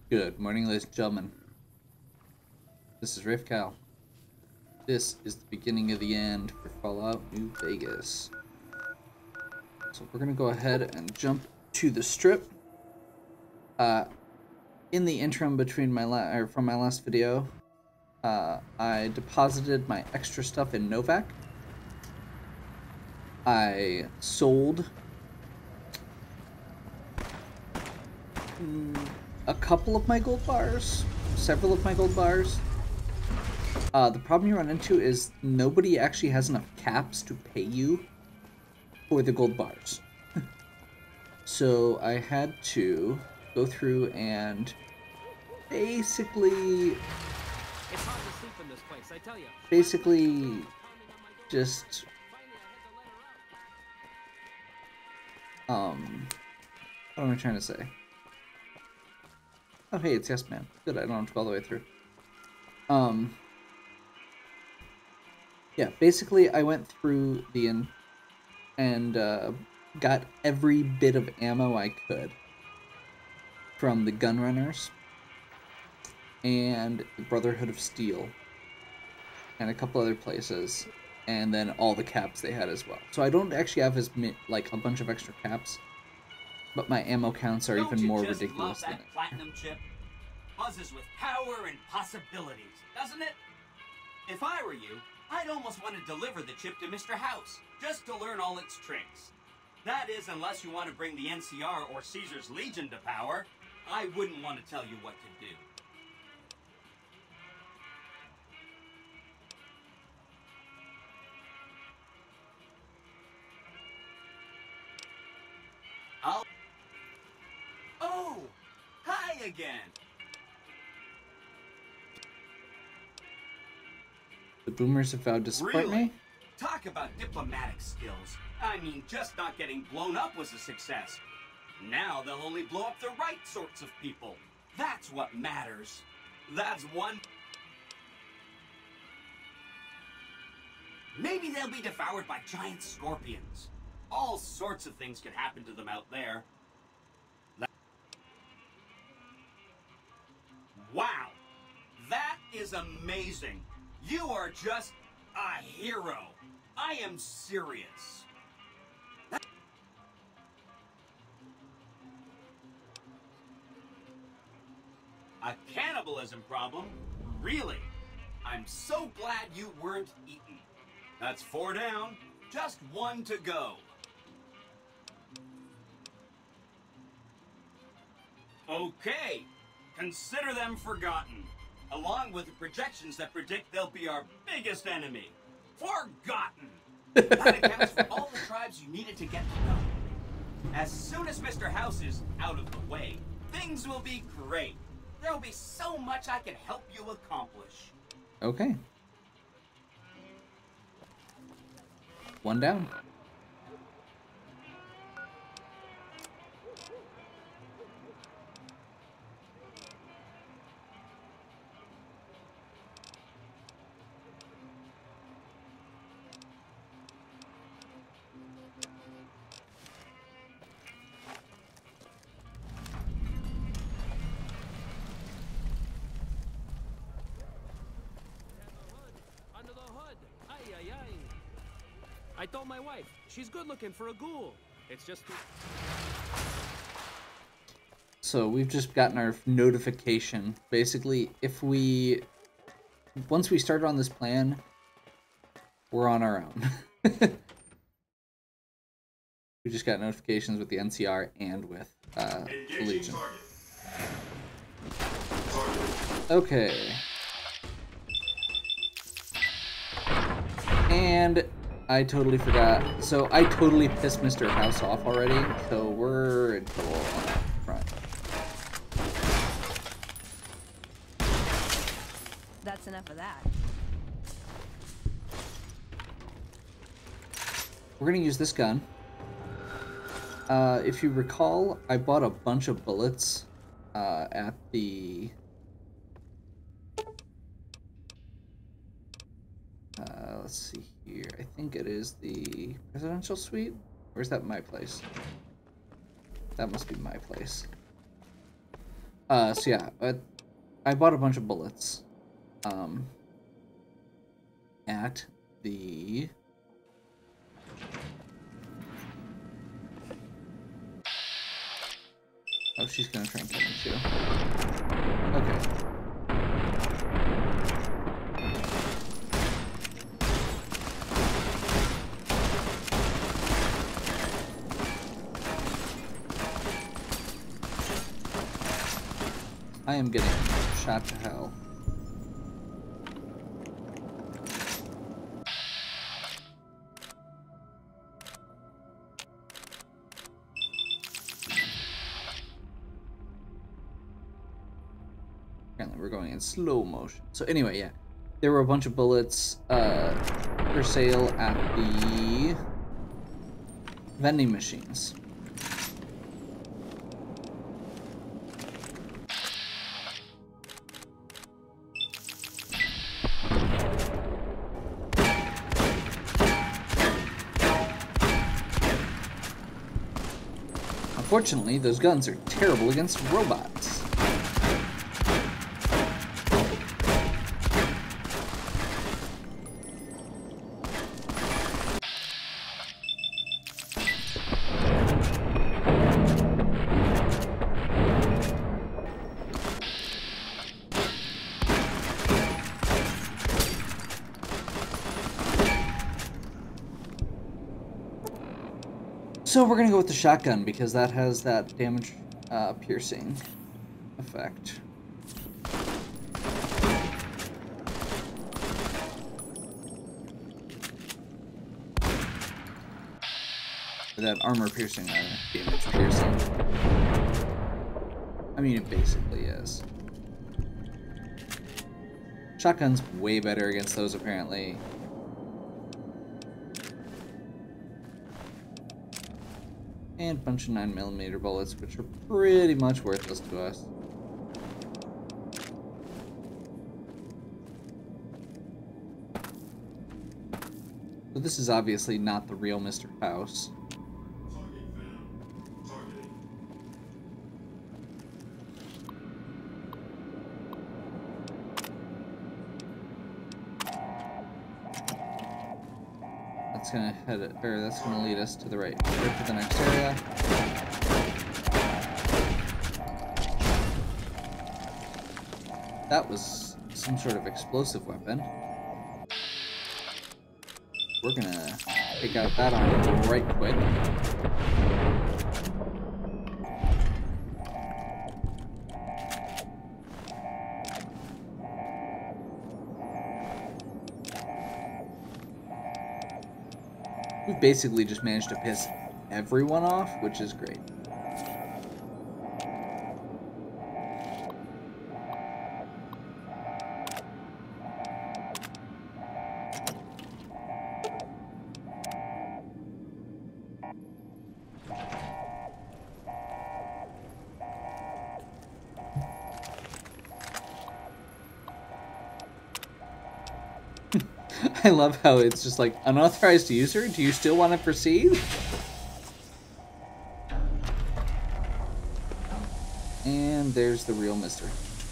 Good morning, ladies and gentlemen. This is Rafe Cal. This is the beginning of the end for Fallout New Vegas. So we're gonna go ahead and jump to the strip. In the interim between from my last video, I deposited my extra stuff in Novak. I sold a couple of my gold bars, several of my gold bars. The problem you run into is nobody actually has enough caps to pay you for the gold bars. So I had to go through and basically just what am I trying to say? Oh hey, it's Yes Man. Good, I don't have to go all the way through. Yeah, basically I went through the inn and got every bit of ammo I could from the Gunrunners and the Brotherhood of Steel and a couple other places, and then all the caps they had as well. So I don't actually have like a bunch of extra caps, but my ammo counts are even more ridiculous than it. Platinum chip buzzes with power and possibilities, doesn't it? If I were you, I'd almost want to deliver the chip to Mr. House, just to learn all its tricks. That is, unless you want to bring the NCR or Caesar's Legion to power. I wouldn't want to tell you what to do. Oh! Hi again! The boomers have vowed to support me? Talk about diplomatic skills. I mean, just not getting blown up was a success. Now they'll only blow up the right sorts of people. That's what matters. That's one. Maybe they'll be devoured by giant scorpions. All sorts of things could happen to them out there. Wow! That is amazing! You are just a hero! I am serious. A cannibalism problem? Really? I'm so glad you weren't eaten. That's 4 down, just 1 to go. Okay, consider them forgotten, along with the projections that predict they'll be our biggest enemy. Forgotten! That accounts for all the tribes you needed to get to know. As soon as Mr. House is out of the way, things will be great. There'll be so much I can help you accomplish. Okay. 1 down. I told my wife, she's good looking for a ghoul. It's just... So we've just gotten our notification. Basically, once we start on this plan, we're on our own. We just got notifications with the NCR and with the Legion. Okay. And I totally forgot. So I totally pissed Mr. House off already, so we're in trouble on that front. That's enough of that. We're gonna use this gun. If you recall, I bought a bunch of bullets at the let's see here. I think it is the presidential suite? Or is that my place? That must be my place. So yeah, I bought a bunch of bullets. At the... Oh, she's gonna try and kill me too. Okay. I am getting shot to hell. Apparently we're going in slow motion. So anyway, yeah. There were a bunch of bullets for sale at the vending machines. Unfortunately, those guns are terrible against robots. So we're gonna go with the shotgun because that has that damage piercing effect. That armor piercing, damage piercing. I mean, it basically is. Shotgun's way better against those, apparently. And a bunch of 9mm bullets, which are pretty much worthless to us. So this is obviously not the real Mr. House. That's gonna head it, or that's gonna lead us to the right, to the next area. That was some sort of explosive weapon. We're gonna take out that arm right quick. We've basically just managed to piss everyone off, which is great. I love how it's just like, unauthorized user, do you still want to proceed? And there's the real Mr.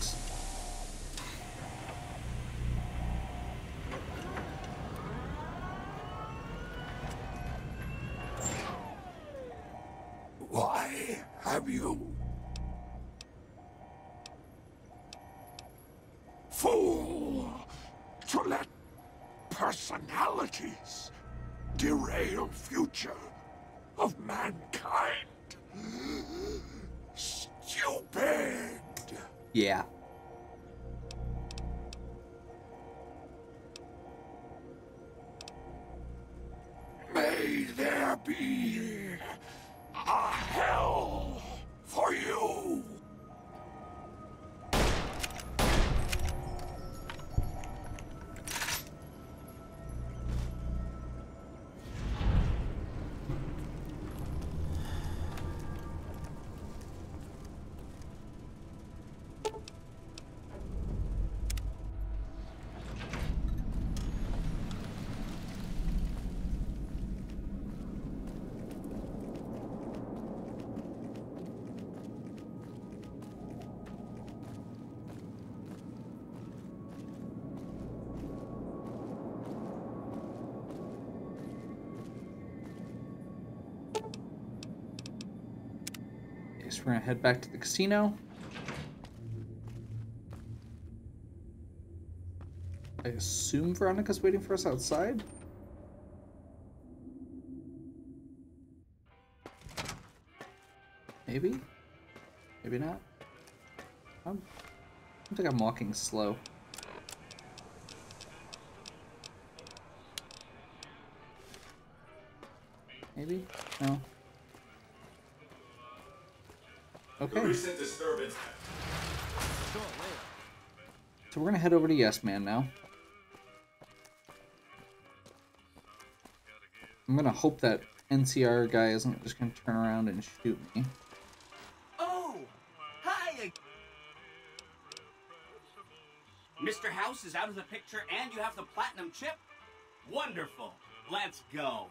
Why have you? Fool! To let personalities derail future of mankind. Stupid! Yeah. May there be a hell for you! guess we're gonna head back to the casino. I assume Veronica's waiting for us outside. Maybe? Maybe not. I think I'm walking slow. Maybe? No. Okay. Recent disturbance. So we're gonna head over to Yes Man now. I'm gonna hope that NCR guy isn't just gonna turn around and shoot me. Oh! Hi! Mr. House is out of the picture and you have the platinum chip? Wonderful! Let's go!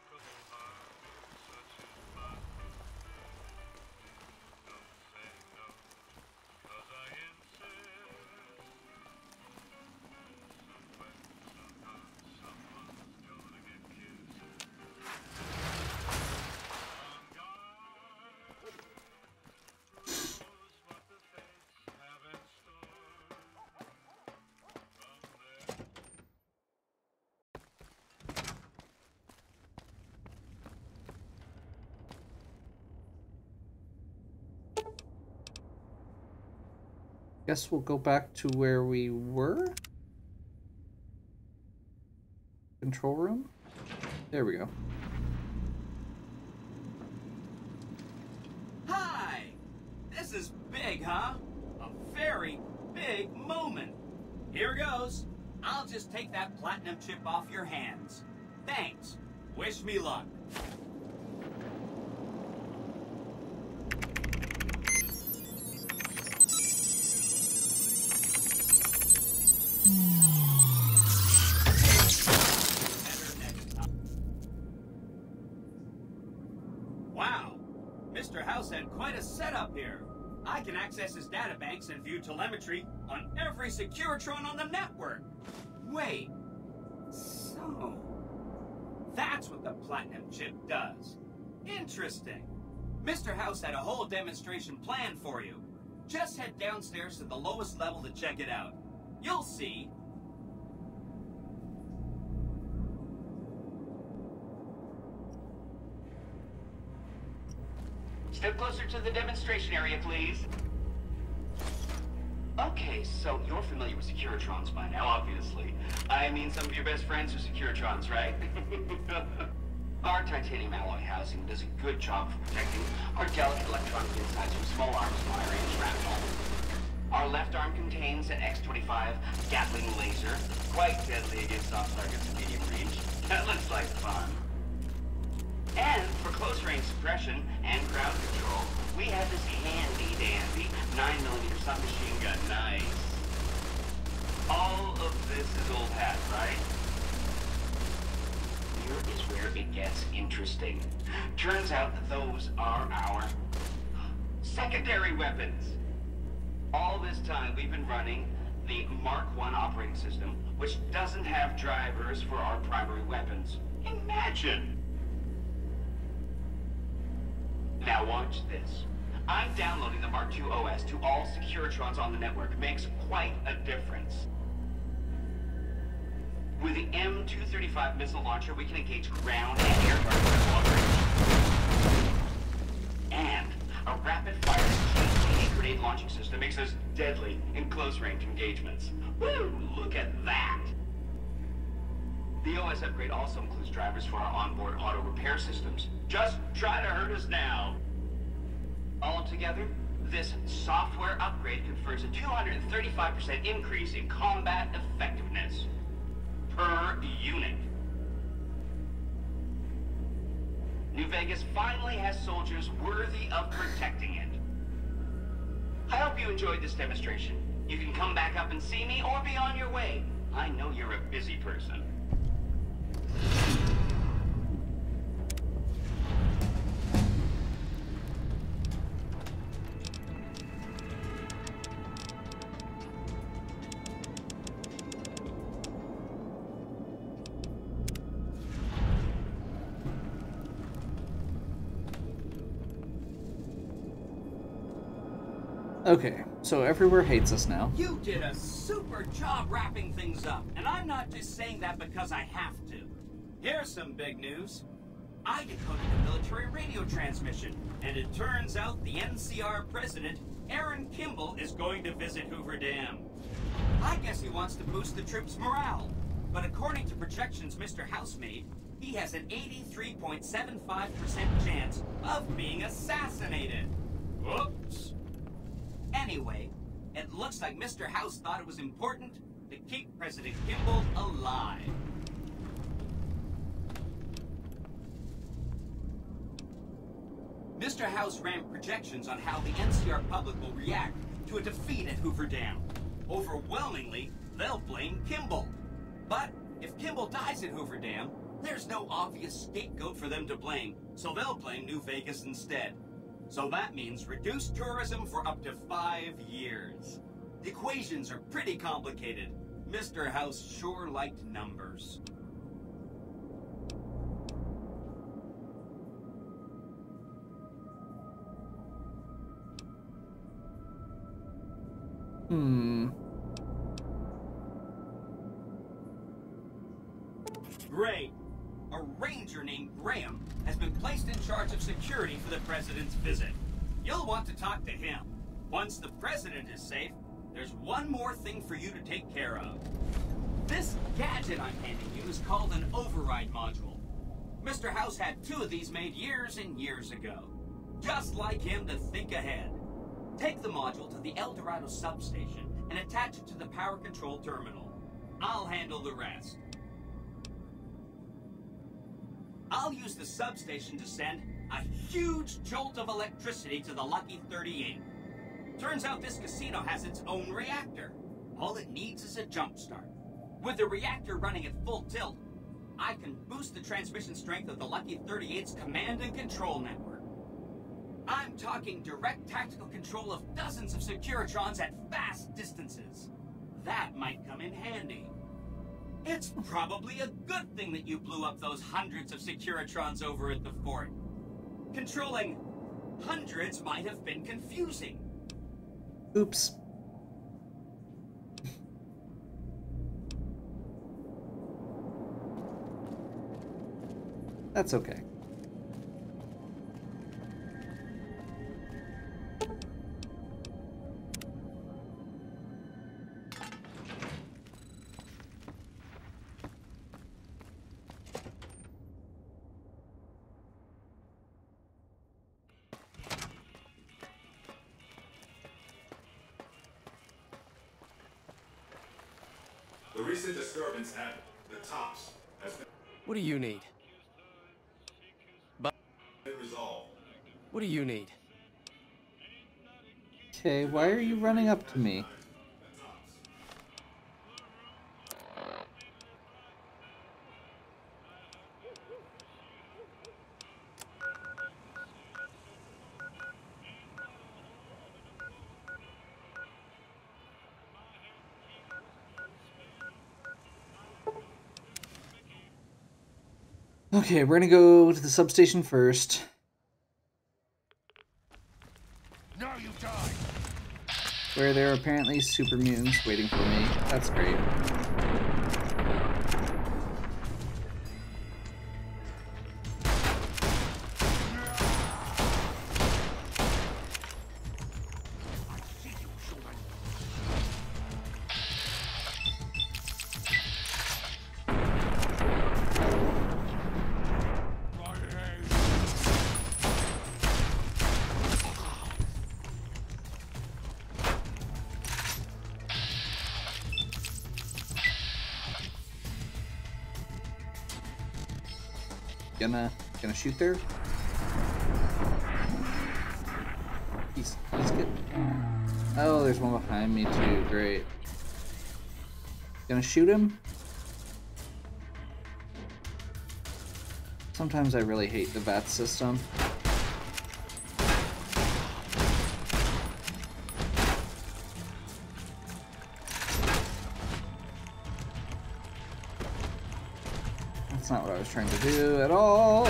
Guess we'll go back to where we were. Control room? There we go. Hi! This is big, huh? A very big moment. Here goes. I'll just take that platinum chip off your hands. Thanks. Wish me luck. Wow, Mr. House had quite a setup here. I can access his databanks and view telemetry on every Securitron on the network. Wait, so that's what the platinum chip does. Interesting. Mr. House had a whole demonstration planned for you. Just head downstairs to the lowest level to check it out. You'll see. Step closer to the demonstration area, please. Okay, so you're familiar with Securitrons by now, obviously. I mean, some of your best friends are Securitrons, right? Our titanium alloy housing does a good job of protecting our delicate electronic insides from small arms fire and shrapnel. Our left arm contains an X-25 Gatling laser, quite deadly against soft targets at medium range. That looks like fun. And for close-range suppression and crowd control, we have this handy-dandy 9mm submachine gun. Nice. All of this is old hat, right? Here is where it gets interesting. Turns out that those are our secondary weapons. All this time we've been running the Mark I operating system, which doesn't have drivers for our primary weapons. Imagine! Now watch this. I'm downloading the Mark II OS to all Securitrons on the network. Makes quite a difference. With the M235 missile launcher, we can engage ground and air targets at long range. And a rapid-fire G28 grenade launching system makes us deadly in close-range engagements. Woo! Look at that! The OS upgrade also includes drivers for our onboard auto repair systems. Just try to hurt us now. Altogether, this software upgrade confers a 235% increase in combat effectiveness per unit. New Vegas finally has soldiers worthy of protecting it. I hope you enjoyed this demonstration. You can come back up and see me or be on your way. I know you're a busy person. Okay, so everywhere hates us now. You did a super job wrapping things up, and I'm not just saying that because I have to. Here's some big news. I decoded the military radio transmission, and it turns out the NCR president, Aaron Kimball, is going to visit Hoover Dam. I guess he wants to boost the troops' morale, but according to projections Mr. House made, he has an 83.75% chance of being assassinated. Whoops. Anyway, it looks like Mr. House thought it was important to keep President Kimball alive. Mr. House ran projections on how the NCR public will react to a defeat at Hoover Dam. Overwhelmingly, they'll blame Kimball. But if Kimball dies at Hoover Dam, there's no obvious scapegoat for them to blame, so they'll blame New Vegas instead. So that means reduced tourism for up to 5 years. The equations are pretty complicated. Mr. House sure liked numbers. Great. A ranger named Graham has been placed in charge of security for the president's visit. You'll want to talk to him. Once the president is safe, there's one more thing for you to take care of. This gadget I'm handing you is called an override module. Mr. House had 2 of these made years and years ago. Just like him to think ahead. Take the module to the El Dorado substation and attach it to the power control terminal. I'll handle the rest. I'll use the substation to send a huge jolt of electricity to the Lucky 38. Turns out this casino has its own reactor. All it needs is a jump start. With the reactor running at full tilt, I can boost the transmission strength of the Lucky 38's command and control network. I'm talking direct tactical control of dozens of Securitrons at vast distances. That might come in handy. It's probably a good thing that you blew up those hundreds of Securitrons over at the fort. Controlling hundreds might have been confusing. Oops. That's okay. The recent disturbance at the Tops has What do you need? been resolved. What do you need? Okay, why are you running up to me? Okay, we're gonna go to the substation first. Now you die. Where there are apparently super mutants waiting for me. That's great. Gonna shoot there. He's good. Oh, there's one behind me too. Great. Gonna shoot him. Sometimes I really hate the VAT system. That's not what I was trying to do at all.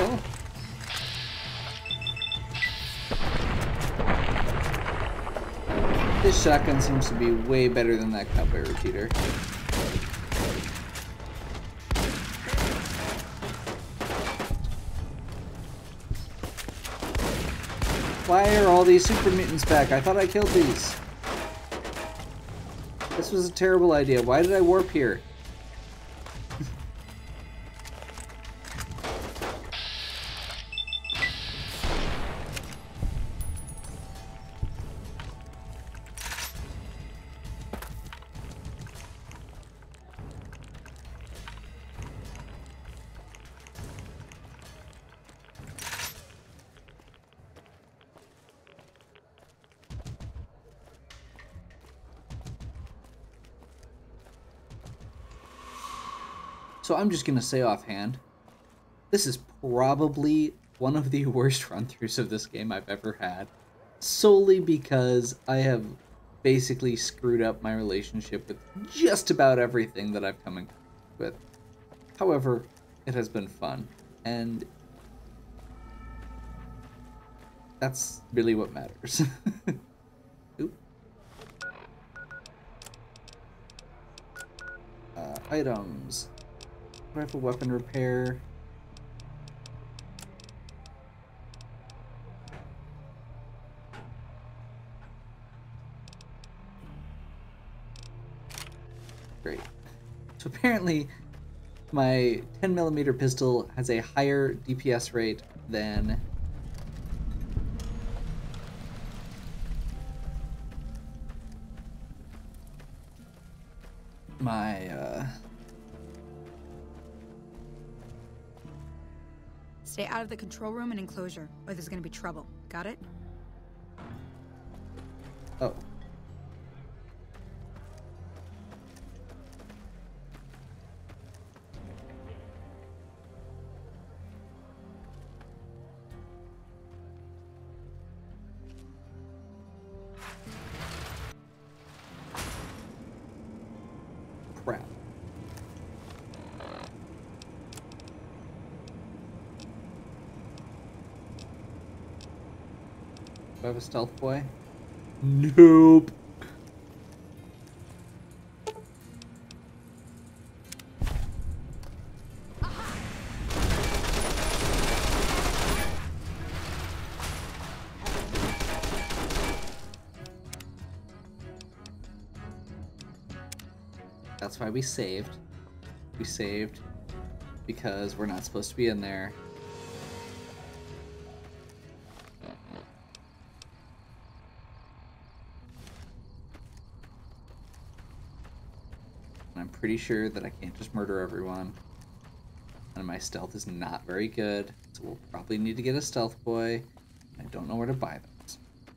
This shotgun seems to be way better than that cowboy repeater. Why are all these super mutants back? I thought I killed these. This was a terrible idea. Why did I warp here? So I'm just gonna say offhand, this is probably one of the worst run-throughs of this game I've ever had, solely because I have basically screwed up my relationship with just about everything that I've come in contact with. However, it has been fun, and that's really what matters. Oop. Items. Rifle weapon repair. Great. So apparently my 10mm pistol has a higher DPS rate than my Stay out of the control room and enclosure, or there's gonna be trouble. Got it? oh. Crap. Do I have a stealth boy? Nope. That's why we saved. We saved because we're not supposed to be in there. I'm pretty sure that I can't just murder everyone. And my stealth is not very good, so we'll probably need to get a stealth boy. I don't know where to buy those.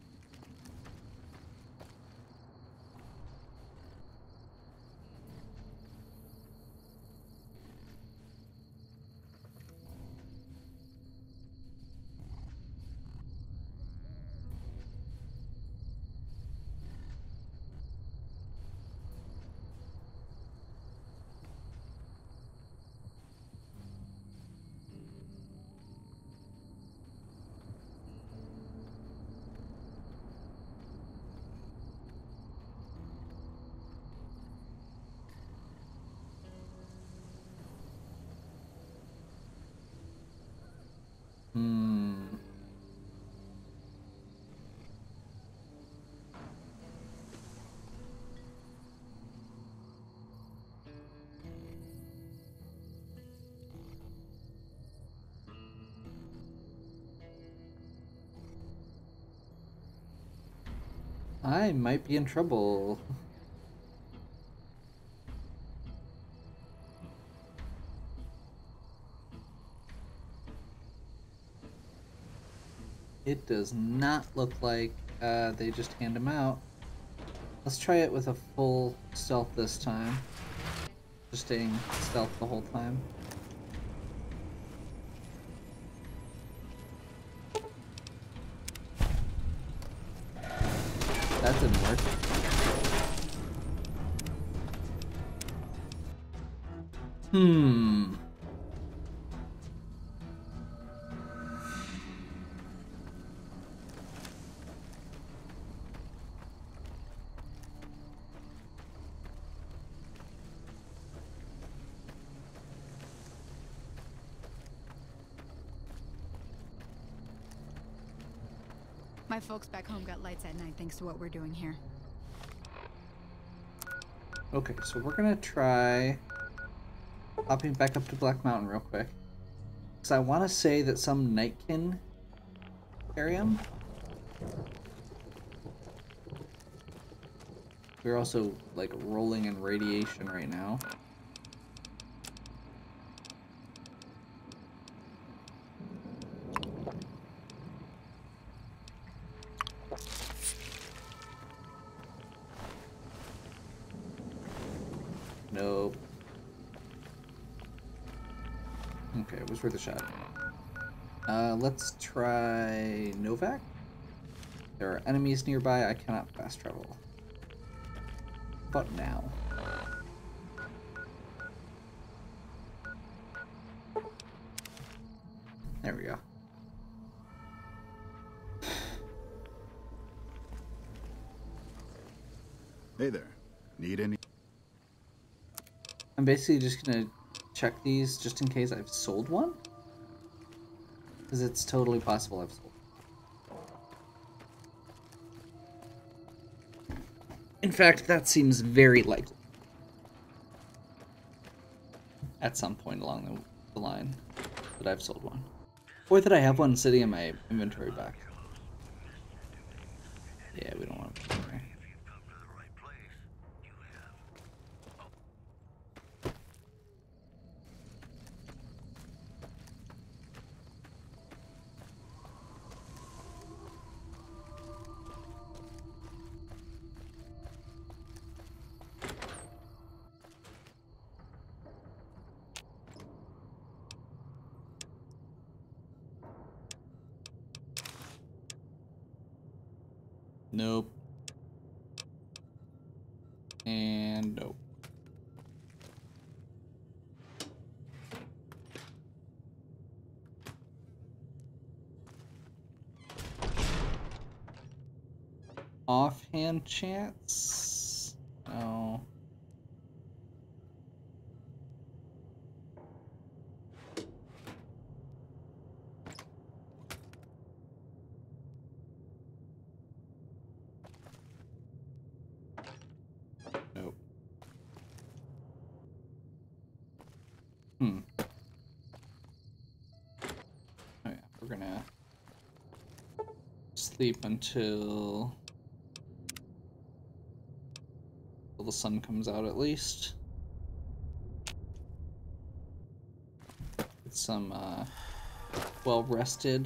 I might be in trouble. It does not look like they just hand them out. Let's try it with a full stealth this time. Just staying stealth the whole time. That didn't work. My folks back home got lights at night thanks to what we're doing here. Okay, so we're gonna try hopping back up to Black Mountain real quick. Because I want to say that some Nightkin carry him. We're also, like, rolling in radiation right now. Nope. Okay, it was worth a shot. Let's try Novak. There are enemies nearby. I cannot fast travel. But now. There we go. Hey there. Need any? I'm basically just gonna check these just in case I've sold one. Because it's totally possible I've sold. In fact, that seems very likely. At some point along the line that I've sold one. Or that I have one sitting in my inventory back. Yeah, we don't want to put it there. Nope. And nope. Offhand chance? No. Nope. Oh yeah, we're gonna sleep until the sun comes out at least. Get some well rested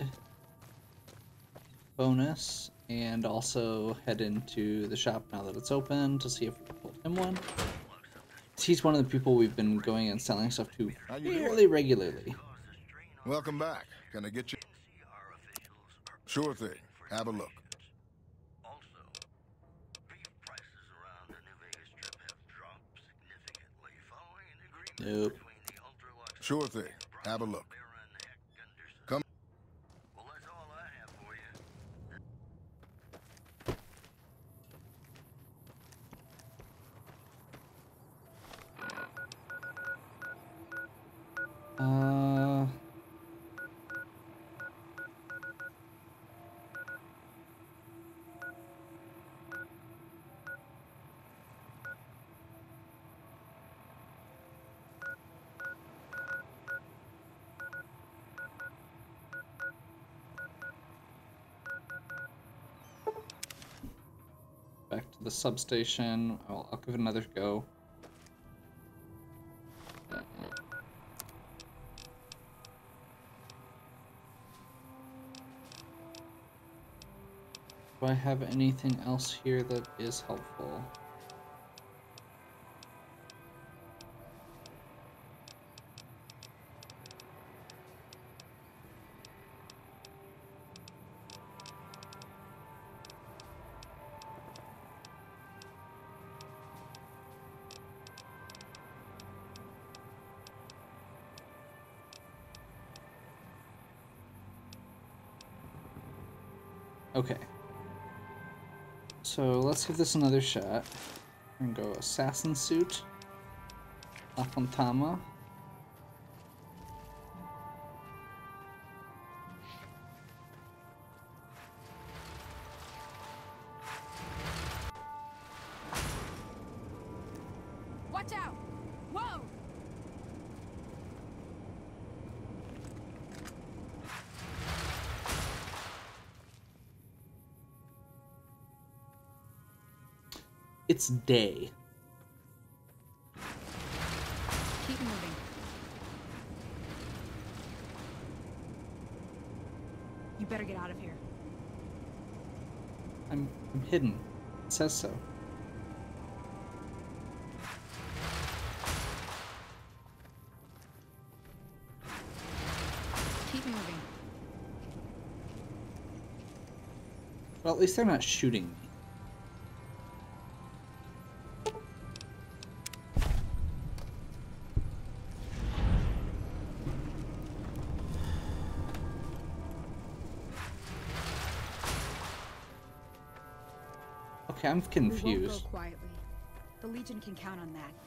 bonus, and also head into the shop now that it's open to see if we can pull him one. He's one of the people we've been going and selling stuff to fairly regularly. Welcome back. Can I get you? Sure thing. Have a look. Nope. Sure thing. Have a look. Come. Back to the substation. I'll give it another go. Do I have anything else here that is helpful? Okay. So let's give this another shot. We're gonna go assassin suit. La Fontama. Watch out! Whoa! It's day. Keep moving. You better get out of here. I'm hidden. It says so. Keep moving. Well, at least they're not shooting me. Okay, I'm We won't confused. go quietly. The Legion can count on that.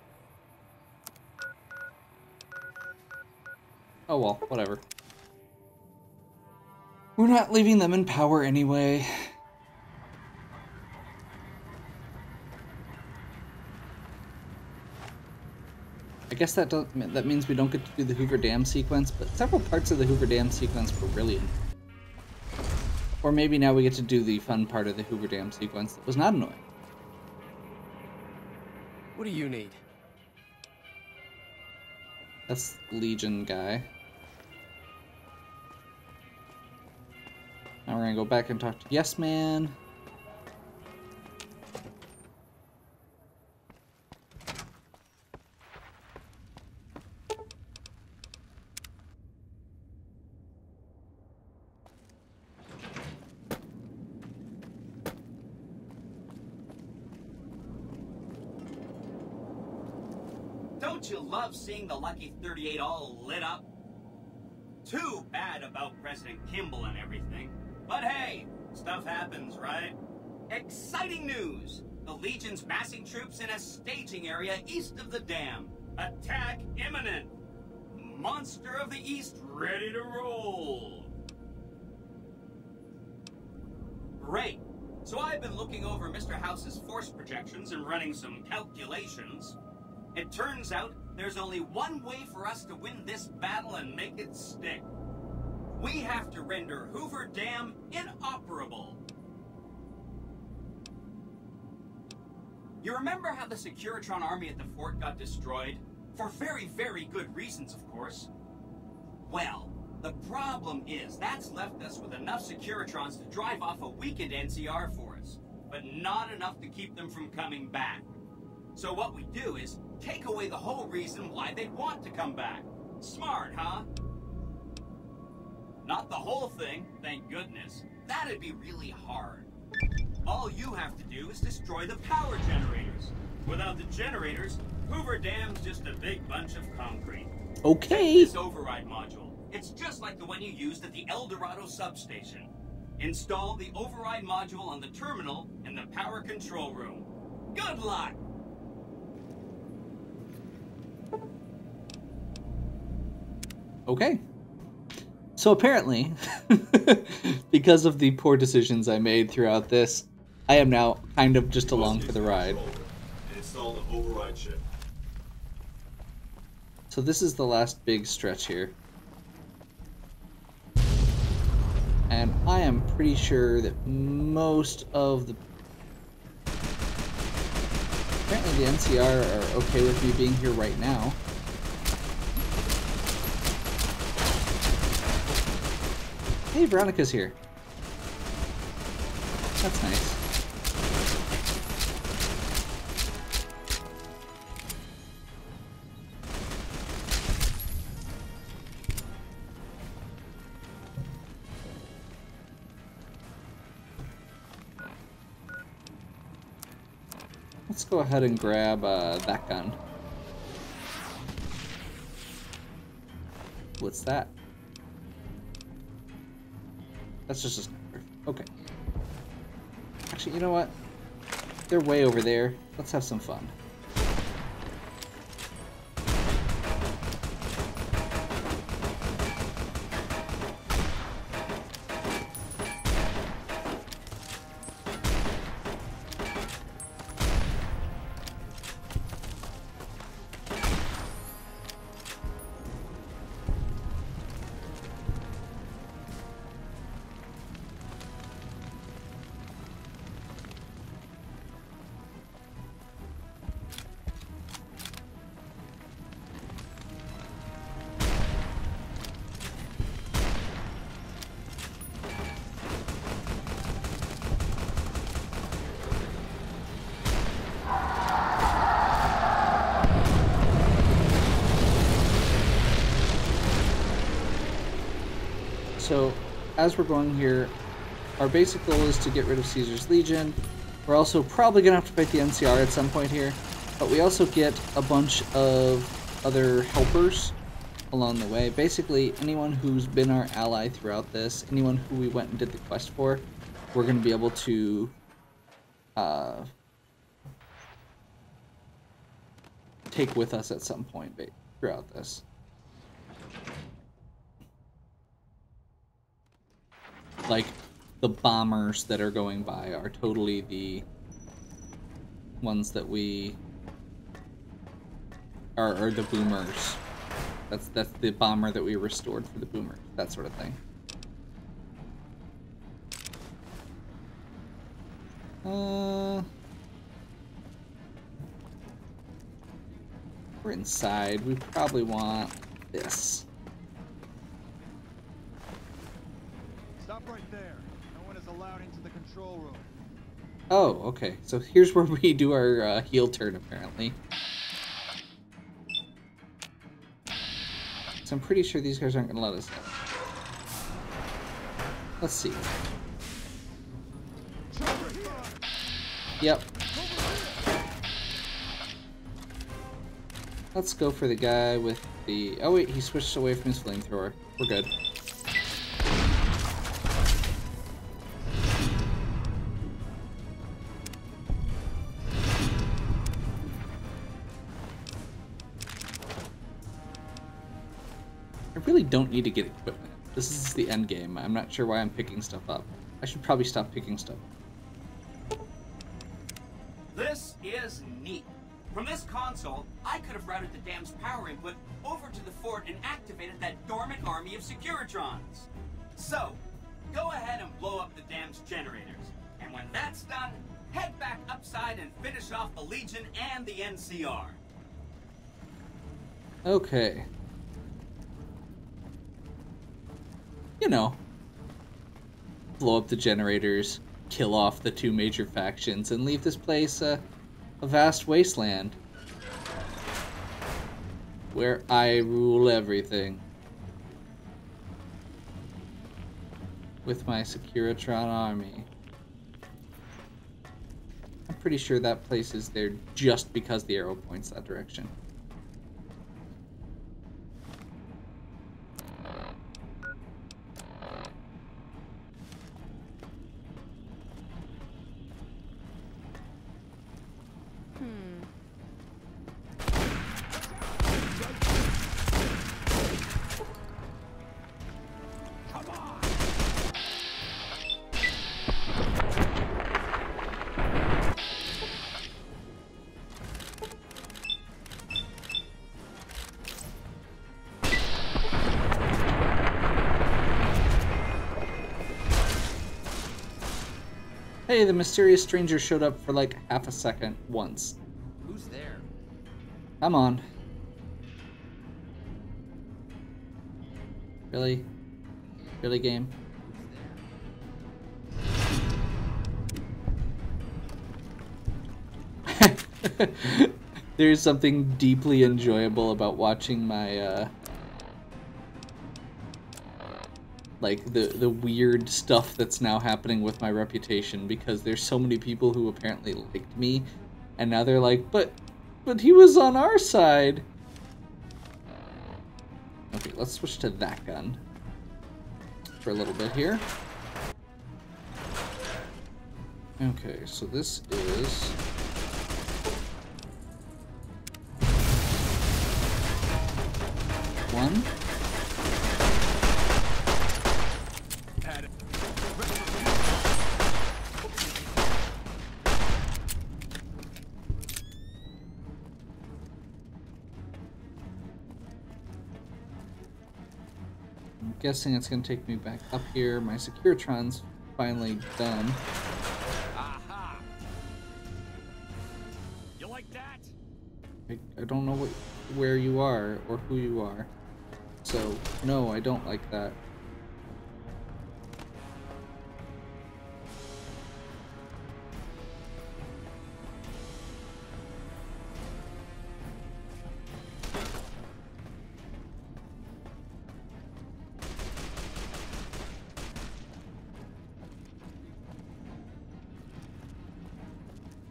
Oh well, whatever. We're not leaving them in power anyway. I guess that means we don't get to do the Hoover Dam sequence, but several parts of the Hoover Dam sequence were brilliant. Or maybe now we get to do the fun part of the Hoover Dam sequence that was not annoying. What do you need? That's Legion guy. Now we're gonna go back and talk to Yes Man. Don't you love seeing the Lucky 38 all lit up? Too bad about President Kimball and everything. But hey, stuff happens, right? Exciting news! The Legion's massing troops in a staging area east of the dam. Attack imminent! Monster of the East ready to roll! Great! So I've been looking over Mr. House's force projections and running some calculations. It turns out there's only one way for us to win this battle and make it stick. We have to render Hoover Dam inoperable. You remember how the Securitron army at the fort got destroyed? For very, very good reasons, of course. Well, the problem is that's left us with enough Securitrons to drive off a weakened NCR for us, but not enough to keep them from coming back. So what we do is take away the whole reason why they'd want to come back. Smart, huh? Not the whole thing, thank goodness. That'd be really hard. All you have to do is destroy the power generators. Without the generators, Hoover Dam's just a big bunch of concrete. Okay. Take this override module. It's just like the one you used at the El Dorado substation. Install the override module on the terminal in the power control room. Good luck! Okay. So apparently, because of the poor decisions I made throughout this, I am now kind of just along for the ride. Install the override chip. So this is the last big stretch here. And I am pretty sure that most of the... Apparently the NCR are okay with me being here right now. Hey, Veronica's here. That's nice. Let's go ahead and grab that gun. What's that? That's just a sniper. Okay. Actually, you know what? They're way over there. Let's have some fun. So, as we're going here, our basic goal is to get rid of Caesar's Legion. We're also probably going to have to fight the NCR at some point here, but we also get a bunch of other helpers along the way. Basically, anyone who's been our ally throughout this, anyone who we went and did the quest for, we're going to be able to take with us at some point throughout this. Like, the bombers that are going by are totally the ones that we are the boomers. That's the bomber that we restored for the boomer, that sort of thing. We're inside. We probably want this. Stop right there. No one is allowed into the control room. Oh, okay. So here's where we do our heel turn, apparently. So I'm pretty sure these guys aren't going to let us in. Let's see. Yep. Let's go for the guy with the... Oh wait, he switched away from his flamethrower. We're good. I really don't need to get equipment. This is the end game. I'm not sure why I'm picking stuff up. I should probably stop picking stuff up. This is neat. From this console, I could have routed the dam's power input over to the fort and activated that dormant army of Securitrons. So, go ahead and blow up the dam's generators. And when that's done, head back upside and finish off the Legion and the NCR. Okay. You know, blow up the generators, kill off the two major factions, and leave this place a vast wasteland where I rule everything with my Securitron army. I'm pretty sure that place is there just because the arrow points that direction. Hey, the mysterious stranger showed up for like half a second once. Who's there? I'm on. Really? Really, game? There's something deeply enjoyable about watching my, like, the weird stuff that's now happening with my reputation, because there's so many people who apparently liked me, and now they're like, but he was on our side. Okay, let's switch to that gun for a little bit here. Okay, so this is... one. I'm guessing it's going to take me back up here. My Securitron's finally done. Aha! You like that? I don't know where you are or who you are. So, no, I don't like that.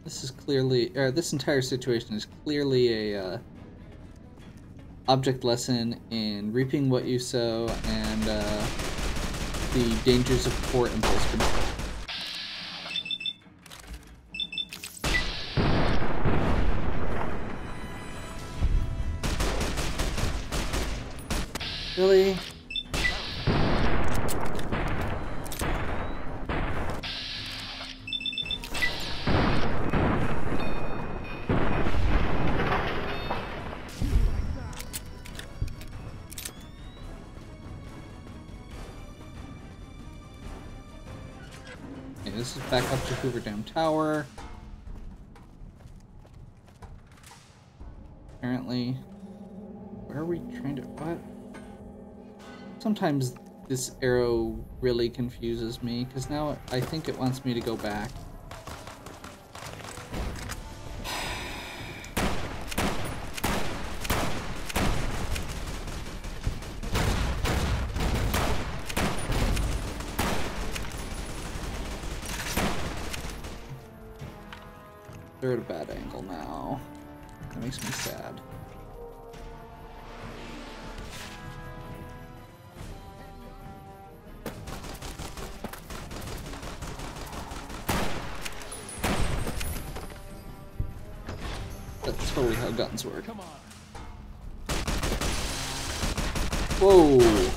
This is clearly, or this entire situation is clearly a object lesson in reaping what you sow and the dangers of poor impulse control. Really? Okay, this is back up to Hoover Dam Tower. Apparently. Where are we trying to... what? Sometimes this arrow really confuses me, because now I think it wants me to go back. They're at a bad angle now. That makes me sad. That's totally how guns work. Come on. Whoa!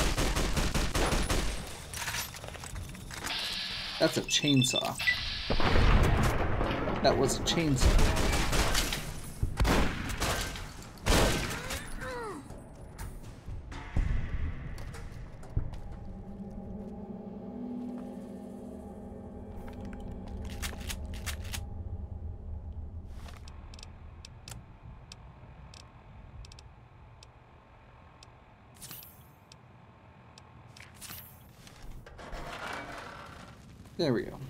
That's a chainsaw. That was a chainsaw. There we go.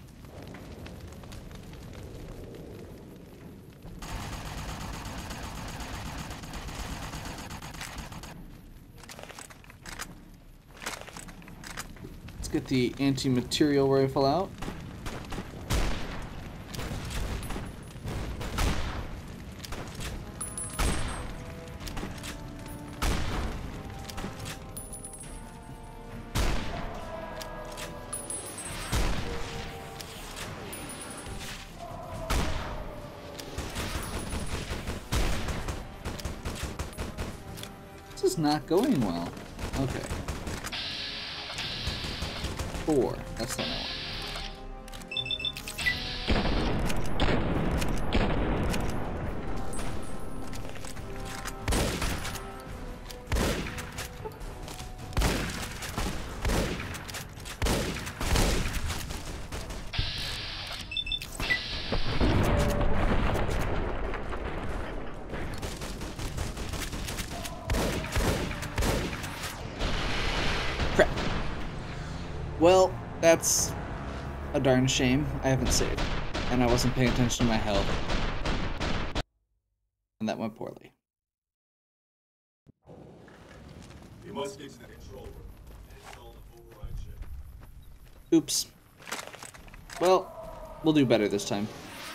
Let's get the anti-material rifle out. This is not going well. Okay. 4. That's the one I want. Crap. Well, that's a darn shame. I haven't saved, and I wasn't paying attention to my health, and that went poorly. You must get to the control room and install the override chip. Oops. Well, we'll do better this time.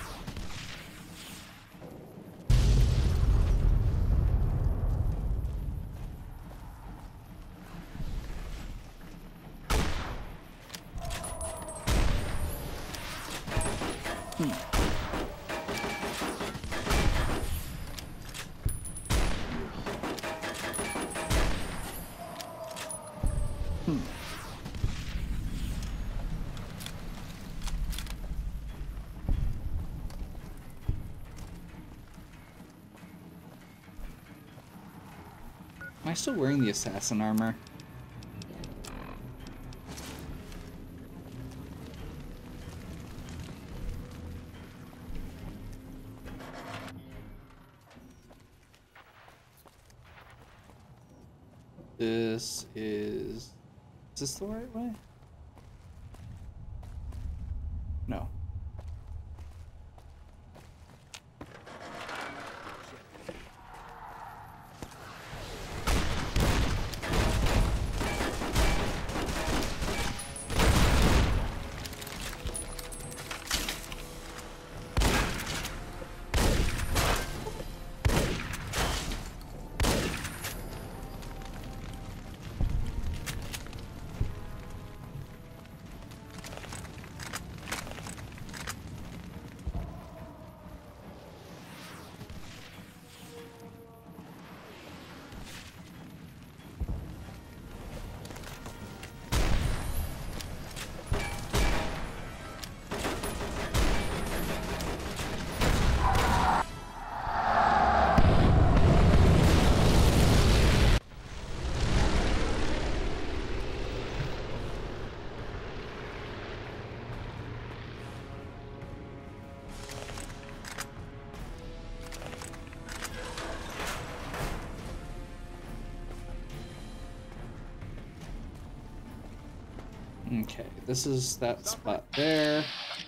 Am I still wearing the assassin armor? Is this the right way? No. Okay, this is that spot there.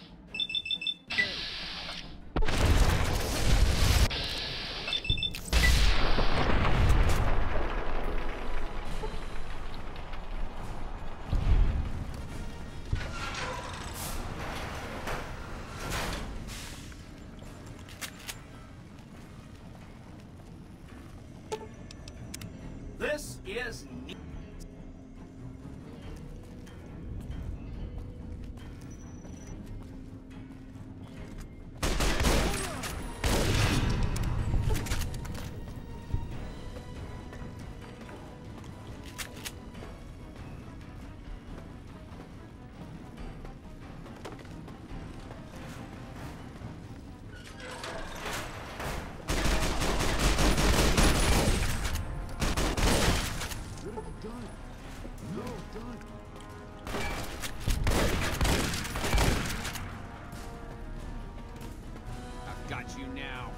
This is neat. I've got you now.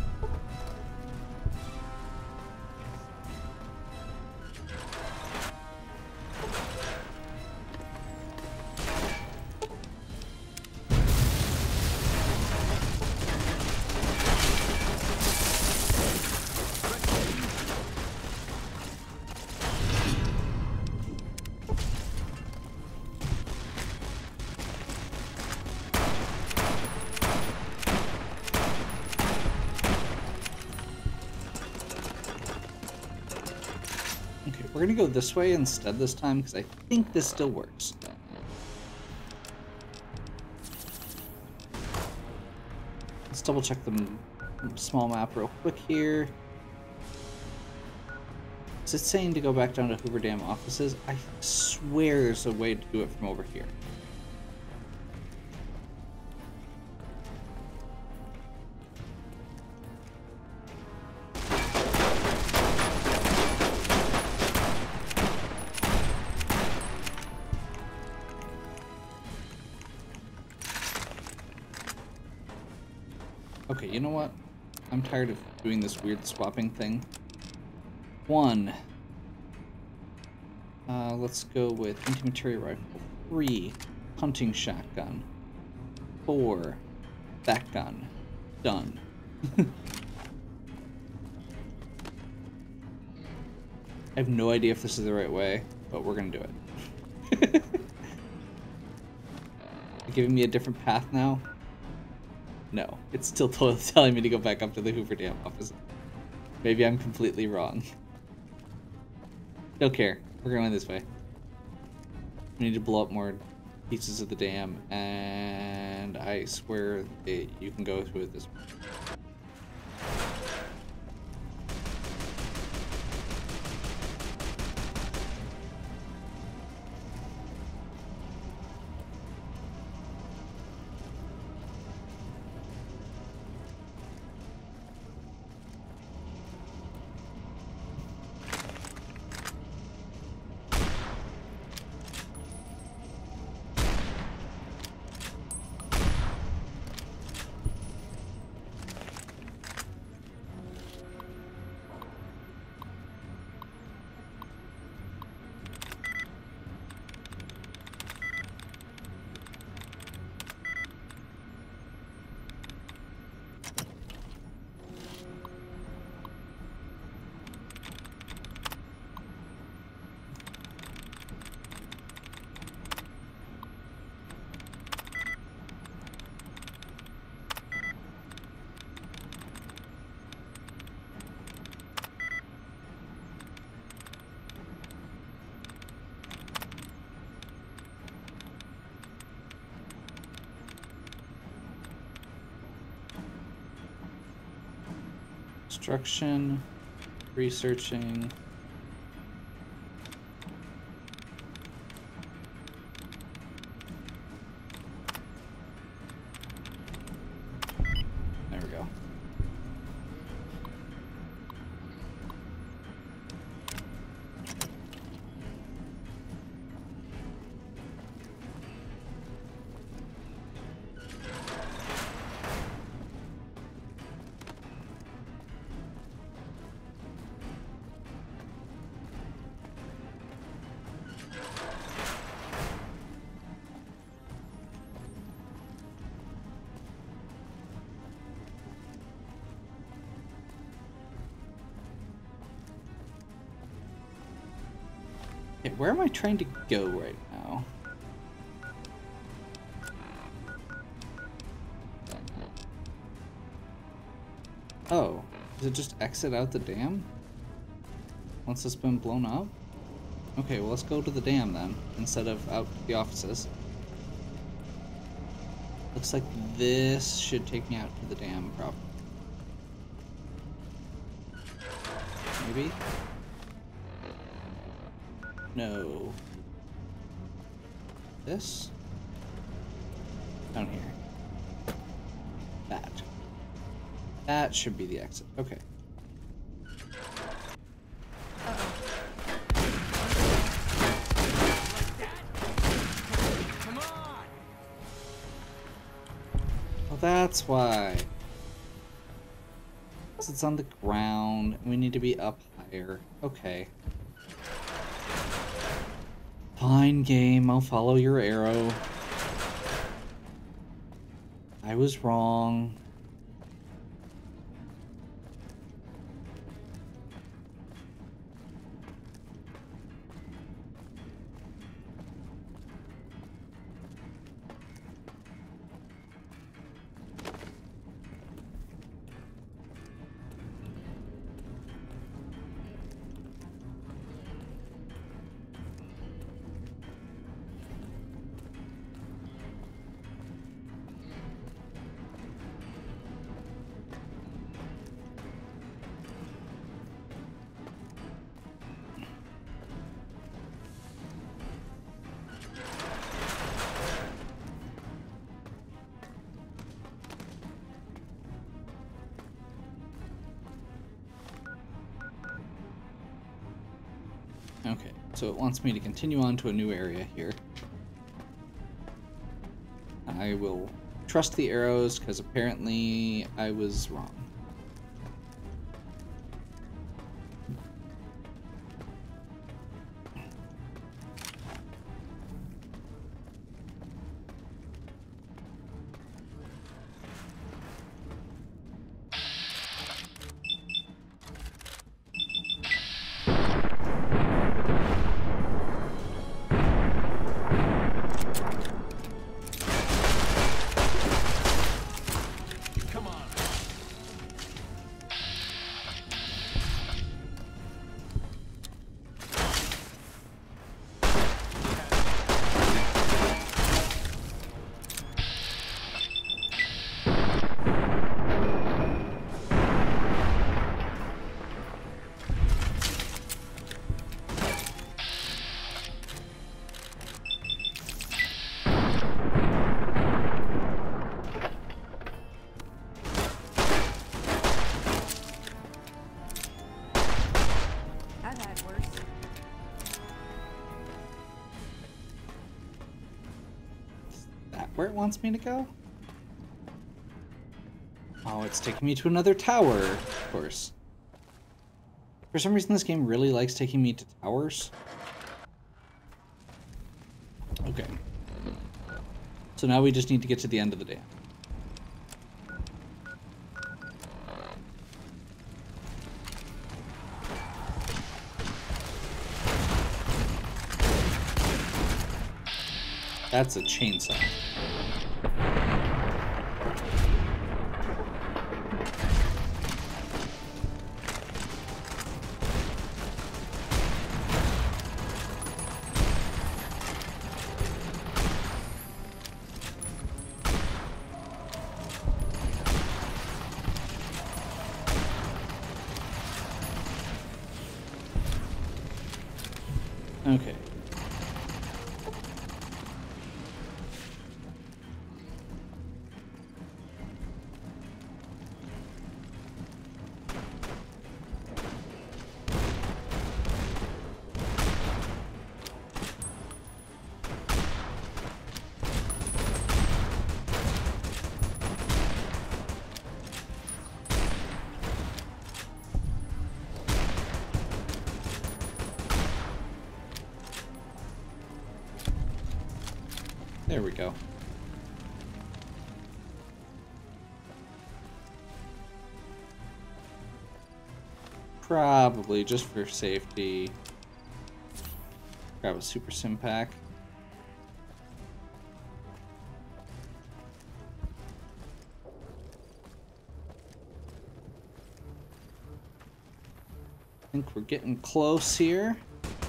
Okay, we're gonna go this way instead this time because I think this still works. Let's double check the small map real quick here. Is it saying to go back down to Hoover Dam offices? I swear there's a way to do it from over here. Okay, you know what? I'm tired of doing this weird swapping thing. 1. Let's go with anti-materia rifle. 3. Hunting shotgun. 4. Back gun. Done. I have no idea if this is the right way, but we're gonna do it. Giving me a different path now? No, it's still telling me to go back up to the Hoover Dam office. Maybe I'm completely wrong. Don't care. We're going this way. We need to blow up more pieces of the dam, and I swear that you can go through it this way. Instruction, researching. There we go. Okay, where am I trying to go right now? Oh, does it just exit out the dam? Once it's been blown up? Okay, well let's go to the dam then, instead of out to the offices. Looks like this should take me out to the dam, probably. Maybe? No. This? Down here. That. That should be the exit. Okay. Come on! Well, that's why. 'Cause it's on the ground. We need to be up higher. Okay. Fine, game. I'll follow your arrow. I was wrong. Okay, so it wants me to continue on to a new area here. I will trust the arrows, because apparently I was wrong. Come on! I've had worse. That where it wants me to go? Oh, it's taking me to another tower, of course. For some reason, this game really likes taking me to towers. Okay. So now we just need to get to the end of the dam. That's a chainsaw. Okay. There we go. Probably just for safety. Grab a super sim pack. I think we're getting close here.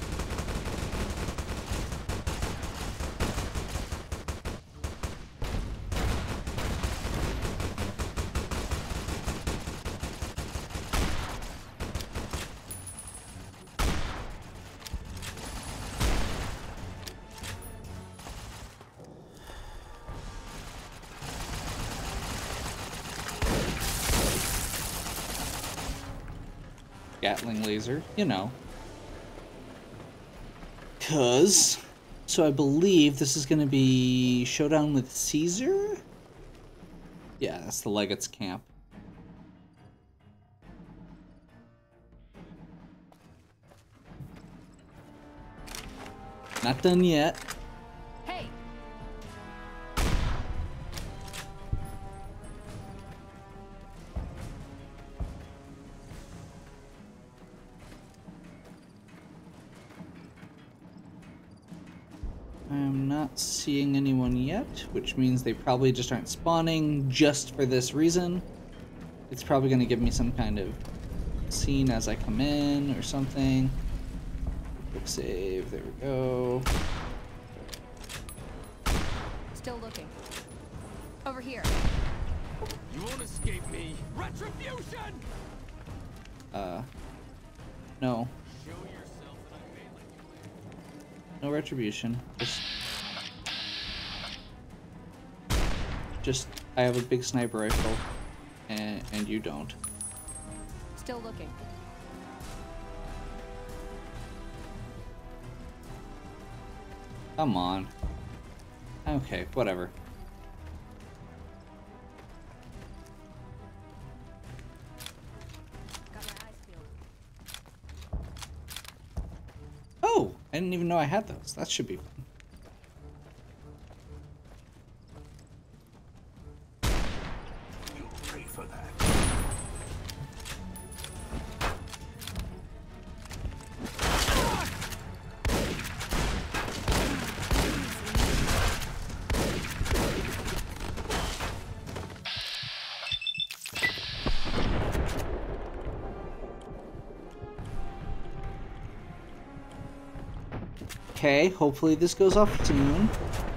Gatling laser, you know. So I believe this is going to be Showdown with Caesar? Yeah, that's the Legates camp. Not done yet. Hey! I'm not seeing anyone yet, which means they probably just aren't spawning just for this reason. It's probably going to give me some kind of scene as I come in or something. Quick save, there we go. Still looking. Over here. You won't escape me. Retribution! No. Show yourself that I made like you. No retribution. Just I have a big sniper rifle, and you don't. Still looking. Come on. Okay, whatever. Got my eyes peeled. Oh, I didn't even know I had those. That should be fun. You'll pay for that. Okay, hopefully this goes off soon.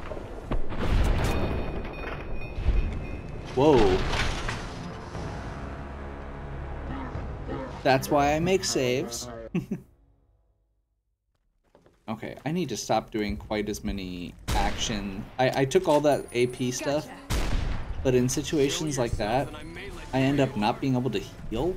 Whoa. That's why I make saves. Okay, I need to stop doing quite as many action. I took all that AP stuff, but in situations like that, I end up not being able to heal.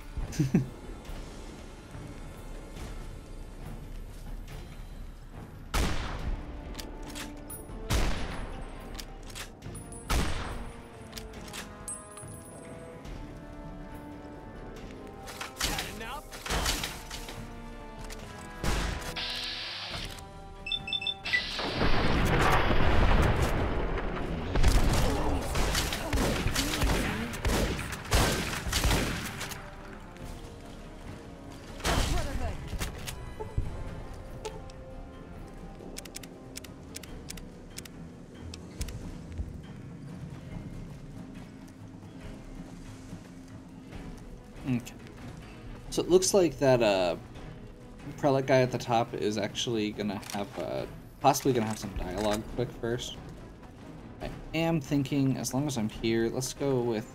Okay. So it looks like that prelate guy at the top is actually gonna have possibly gonna have some dialogue quick first. I am thinking, as long as I'm here, let's go with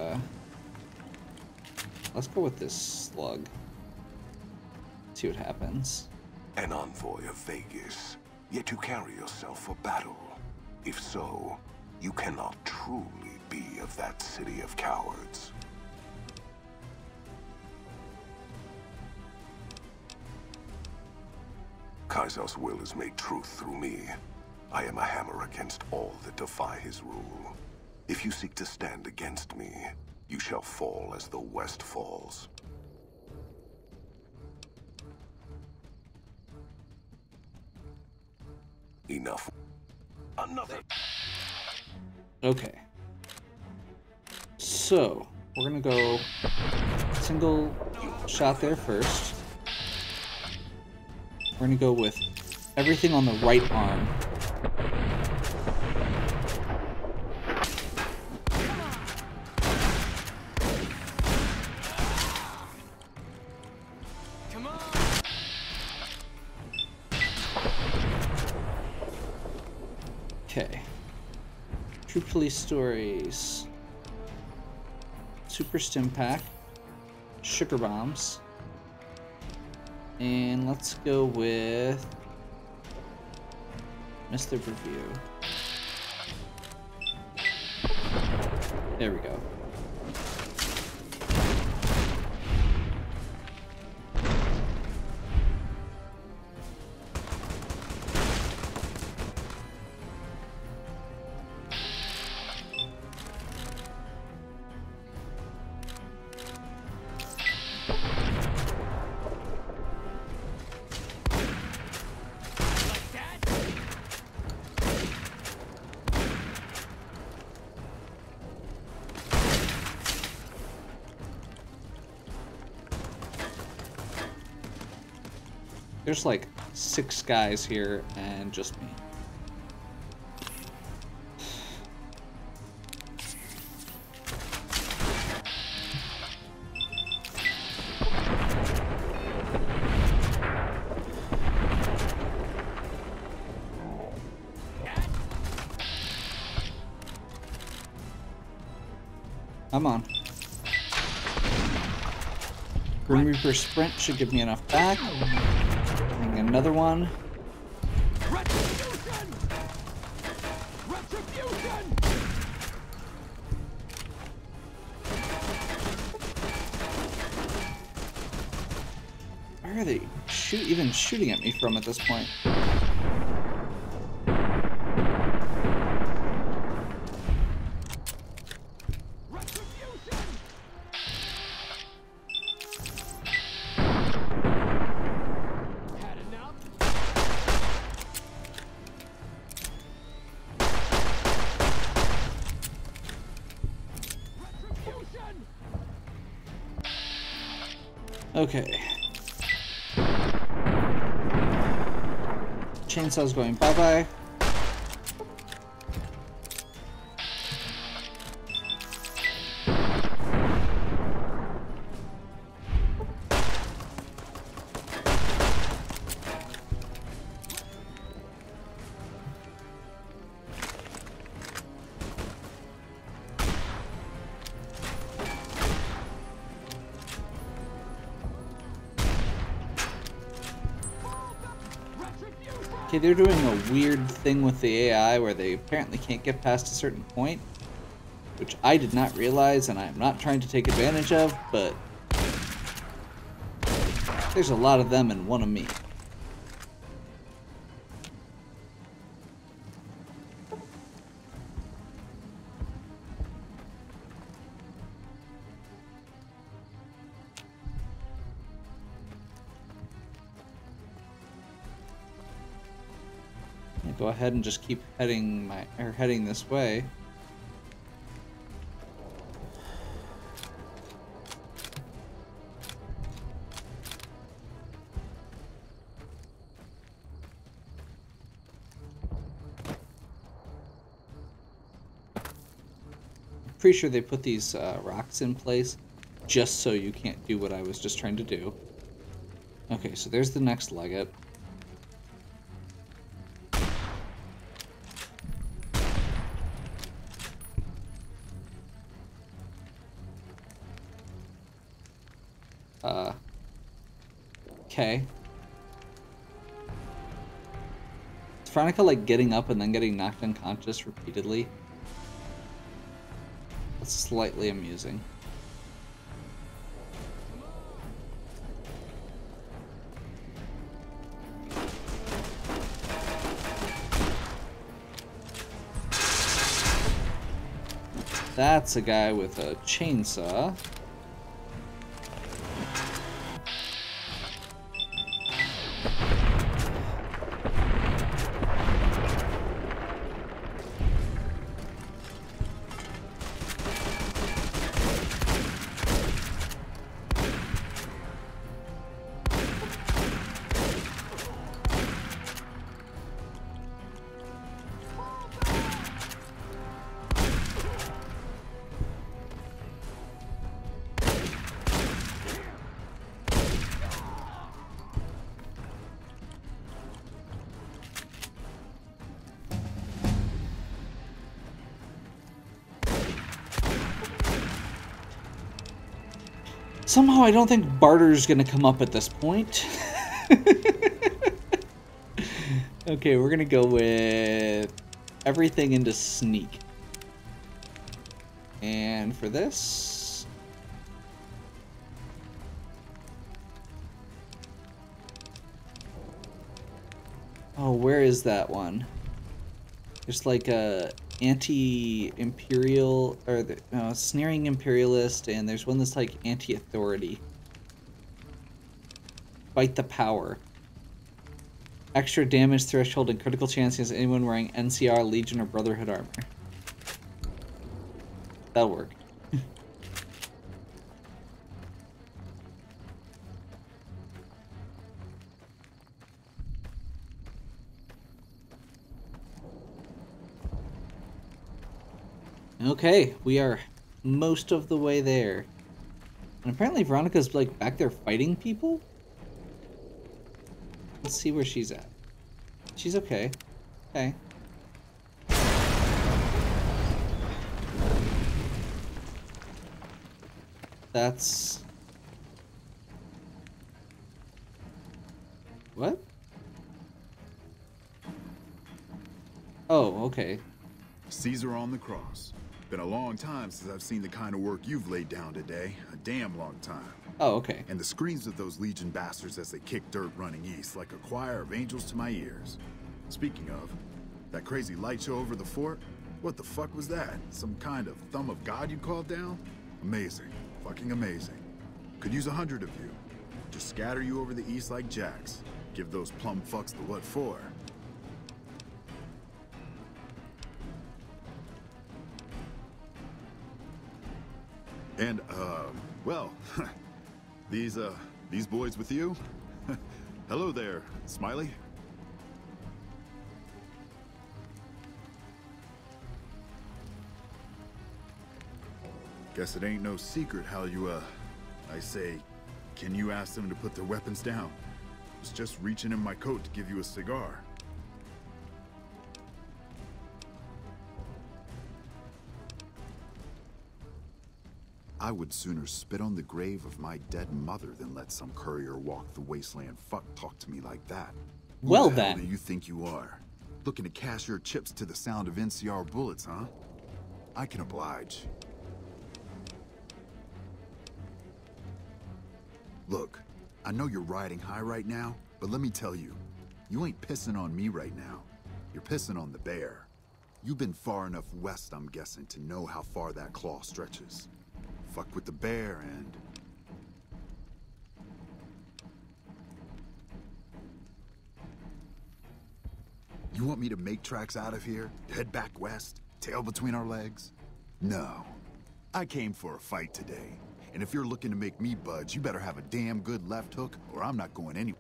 this slug. See what happens. An envoy of Vegas, yet you carry yourself for battle. If so, you cannot truly be of that city of cowards. Kaiser's will is made truth through me. I am a hammer against all that defy his rule. If you seek to stand against me, you shall fall as the West falls. Enough. Another. Okay. So, we're gonna go single shot there first. We're gonna go with everything on the right arm. Come on! Okay. True Police Stories. Super Stim Pack. Sugar Bombs. And let's go with Mr. Review. There we go. There's like 6 guys here and just me. Come on. Grim Reaper Sprint should give me enough back. Another one. Retribution! Retribution! Where are they even shooting at me from at this point? Okay. Chainsaw's going bye-bye. Okay, they're doing a weird thing with the AI where they apparently can't get past a certain point, which I did not realize and I'm not trying to take advantage of, but there's a lot of them and one of me. Go ahead and just keep heading this way. Pretty sure they put these rocks in place just so you can't do what I was just trying to do. Okay, so there's the next Legate. Okay. Is Veronica like getting up and then getting knocked unconscious repeatedly? That's slightly amusing. That's a guy with a chainsaw. Somehow I don't think barter's gonna come up at this point. Okay, we're gonna go with everything into sneak. And for this... Oh, where is that one? There's like a anti-imperial, or the, sneering imperialist, and there's one that's like anti-authority. Fight the power. Extra damage threshold and critical chance against anyone wearing NCR, Legion, or Brotherhood armor. That'll work. Okay, we are most of the way there. And apparently Veronica's like back there fighting people? Let's see where she's at. She's okay. Okay. That's... What? Oh, okay. Caesar on the cross. Been a long time since I've seen the kind of work you've laid down today. A damn long time. Oh, okay. And the screams of those Legion bastards as they kick dirt running east like a choir of angels to my ears. Speaking of, that crazy light show over the fort? What the fuck was that? Some kind of thumb of God you called down? Amazing. Fucking amazing. Could use 100 of you. Just scatter you over the east like jacks. Give those plum fucks the what for. And, well, these boys with you? Hello there, Smiley. Guess it ain't no secret how you, I say, can you ask them to put their weapons down? Was just reaching in my coat to give you a cigar. I would sooner spit on the grave of my dead mother than let some courier walk the wasteland fuck talk to me like that. Well Who the hell then. do you think you are? Looking to cash your chips to the sound of NCR bullets, huh? I can oblige. Look, I know you're riding high right now, but let me tell you, you ain't pissing on me right now. You're pissing on the bear. You've been far enough west, I'm guessing, to know how far that claw stretches. Fuck with the bear and... You want me to make tracks out of here? Head back west? Tail between our legs? No. I came for a fight today. And if you're looking to make me budge, you better have a damn good left hook, or I'm not going anywhere.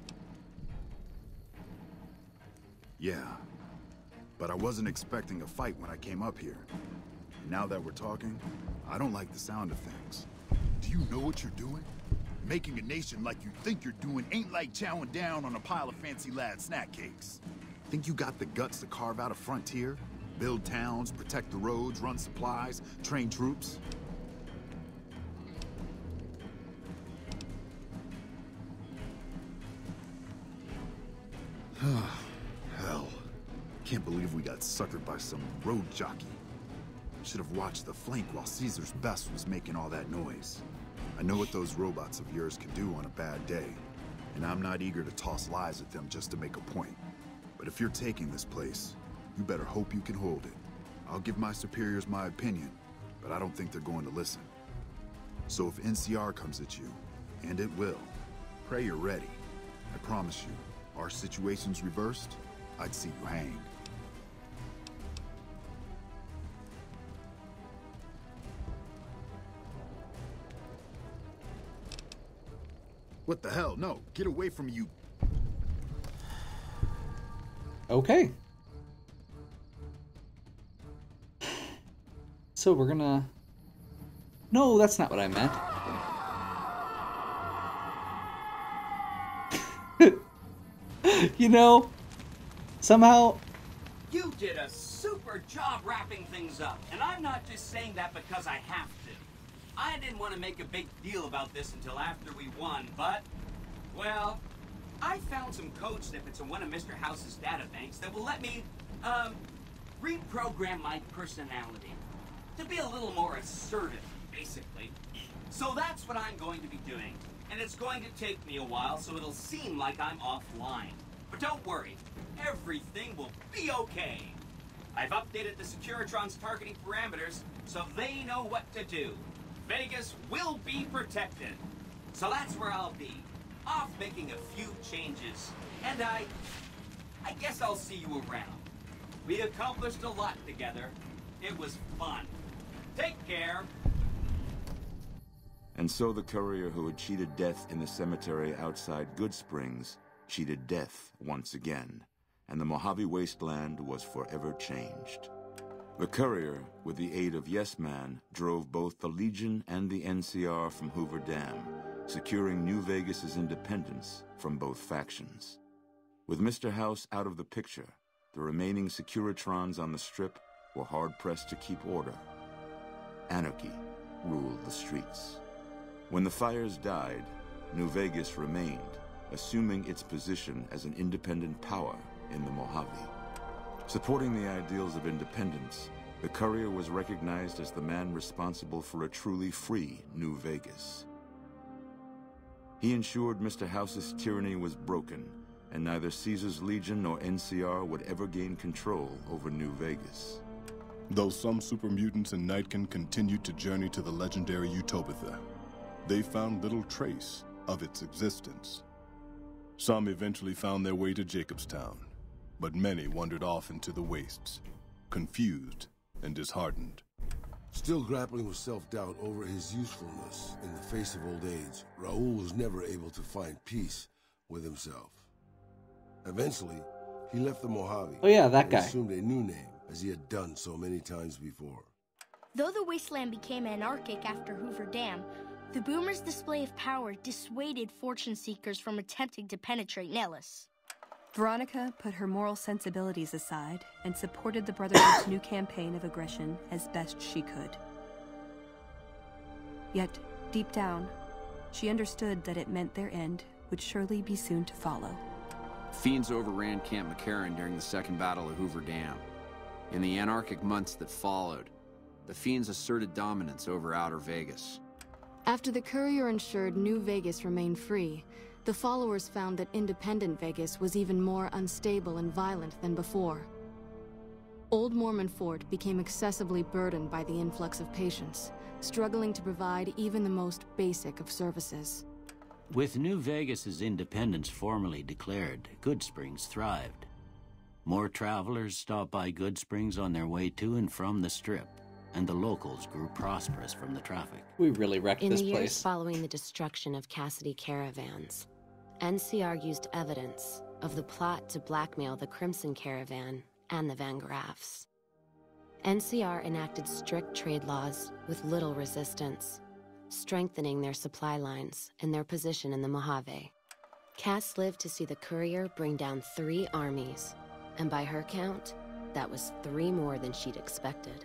Yeah. But I wasn't expecting a fight when I came up here. Now that we're talking, I don't like the sound of things. Do you know what you're doing? Making a nation like you think you're doing ain't like chowing down on a pile of fancy lad snack cakes. Think you got the guts to carve out a frontier? Build towns, protect the roads, run supplies, train troops? Hell. Can't believe we got suckered by some road jockey. Should have watched the flank while Caesar's best was making all that noise. I know what those robots of yours can do on a bad day, and I'm not eager to toss lies at them just to make a point. But if you're taking this place, you better hope you can hold it. I'll give my superiors my opinion, but I don't think they're going to listen. So if NCR comes at you, and it will, pray you're ready. I promise you, our situation's reversed, I'd see you hanged. What the hell? No, get away from you. Okay. So we're gonna... No, that's not what I meant. You know, somehow... You did a super job wrapping things up, and I'm not just saying that because I have to. I didn't want to make a big deal about this until after we won, but, well, I found some code snippets in one of Mr. House's databanks that will let me, reprogram my personality to be a little more assertive, basically. So that's what I'm going to be doing. And it's going to take me a while, so it'll seem like I'm offline. But don't worry, everything will be okay. I've updated the Securitron's targeting parameters, so they know what to do. Vegas will be protected. So that's where I'll be, off making a few changes. And I guess I'll see you around. We accomplished a lot together. It was fun. Take care. And so the courier who had cheated death in the cemetery outside Goodsprings cheated death once again, and the Mojave Wasteland was forever changed. The courier, with the aid of Yes Man, drove both the Legion and the NCR from Hoover Dam, securing New Vegas's independence from both factions. With Mr. House out of the picture, the remaining Securitrons on the Strip were hard-pressed to keep order. Anarchy ruled the streets. When the fires died, New Vegas remained, assuming its position as an independent power in the Mojave. Supporting the ideals of independence, the courier was recognized as the man responsible for a truly free New Vegas. He ensured Mr. House's tyranny was broken, and neither Caesar's Legion nor NCR would ever gain control over New Vegas. Though some super mutants in Nightkin continued to journey to the legendary Utopia, they found little trace of its existence. Some eventually found their way to Jacobstown, but many wandered off into the wastes, confused and disheartened. Still grappling with self-doubt over his usefulness in the face of old age, Raul was never able to find peace with himself. Eventually, he left the Mojave. Oh yeah, that guy. And assumed a new name, as he had done so many times before. Though the wasteland became anarchic after Hoover Dam, the Boomers' display of power dissuaded fortune seekers from attempting to penetrate Nellis. Veronica put her moral sensibilities aside and supported the Brotherhood's new campaign of aggression as best she could. Yet, deep down, she understood that it meant their end would surely be soon to follow. Fiends overran Camp McCarran during the Second Battle of Hoover Dam. In the anarchic months that followed, the Fiends asserted dominance over Outer Vegas. After the courier ensured New Vegas remained free, the followers found that independent Vegas was even more unstable and violent than before. Old Mormon Fort became excessively burdened by the influx of patients, struggling to provide even the most basic of services. With New Vegas's independence formally declared, Goodsprings thrived. More travelers stopped by Goodsprings on their way to and from the Strip, and the locals grew prosperous from the traffic. We really wrecked this place. In the years following the destruction of Cassidy Caravans, NCR used evidence of the plot to blackmail the Crimson Caravan and the Van Graffs. NCR enacted strict trade laws with little resistance, strengthening their supply lines and their position in the Mojave. Cass lived to see the courier bring down 3 armies, and by her count, that was 3 more than she'd expected.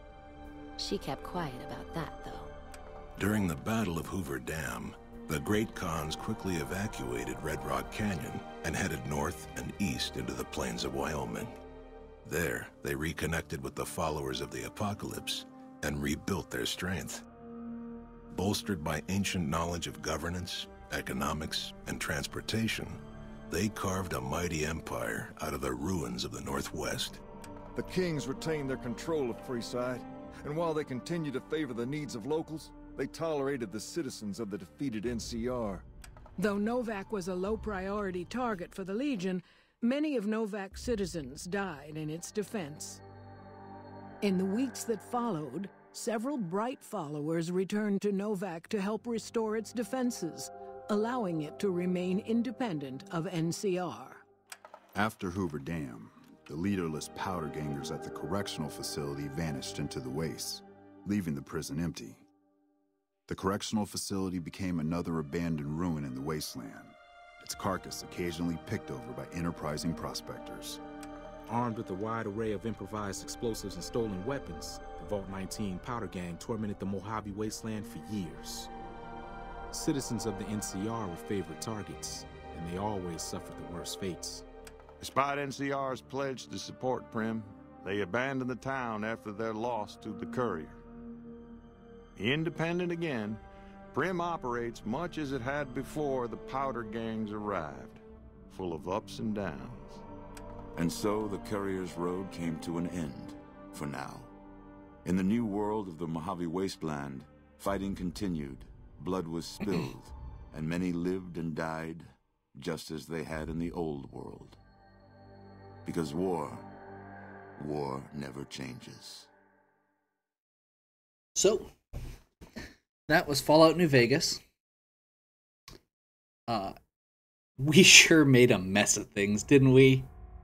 She kept quiet about that, though. During the Battle of Hoover Dam, the Great Khans quickly evacuated Red Rock Canyon and headed north and east into the plains of Wyoming. There, they reconnected with the followers of the Apocalypse and rebuilt their strength. Bolstered by ancient knowledge of governance, economics, and transportation, they carved a mighty empire out of the ruins of the Northwest. The Kings retained their control of Freeside, and while they continued to favor the needs of locals, they tolerated the citizens of the defeated NCR. Though Novak was a low-priority target for the Legion, many of Novak's citizens died in its defense. In the weeks that followed, several bright followers returned to Novak to help restore its defenses, allowing it to remain independent of NCR. After Hoover Dam, the leaderless powder gangers at the correctional facility vanished into the wastes, leaving the prison empty. The correctional facility became another abandoned ruin in the wasteland, its carcass occasionally picked over by enterprising prospectors. Armed with a wide array of improvised explosives and stolen weapons, the Vault 19 Powder Gang tormented the Mojave Wasteland for years. Citizens of the NCR were favorite targets, and they always suffered the worst fates. Despite NCR's pledge to support Prim, they abandoned the town after their loss to the Courier. Independent again, Prim operates much as it had before the Powder Gangs arrived, full of ups and downs. And so the Courier's road came to an end, for now. In the new world of the Mojave Wasteland, fighting continued, blood was spilled, and many lived and died just as they had in the old world. Because war never changes. So, that was Fallout New Vegas. We sure made a mess of things, didn't we?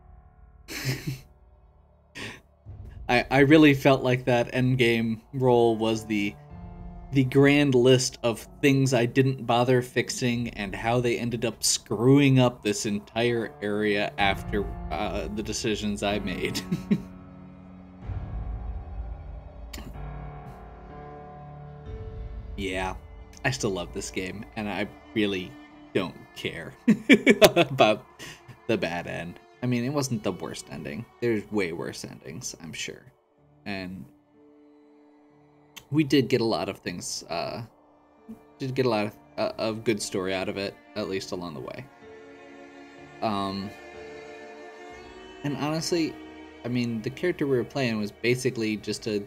I really felt like that endgame roll was the grand list of things I didn't bother fixing and how they ended up screwing up this entire area after the decisions I made. Yeah, I still love this game, and I really don't care about the bad end. I mean, it wasn't the worst ending. There's way worse endings, I'm sure. And we did get a lot of things, did get a lot of good story out of it, at least along the way. And honestly, I mean, the character we were playing was basically just a...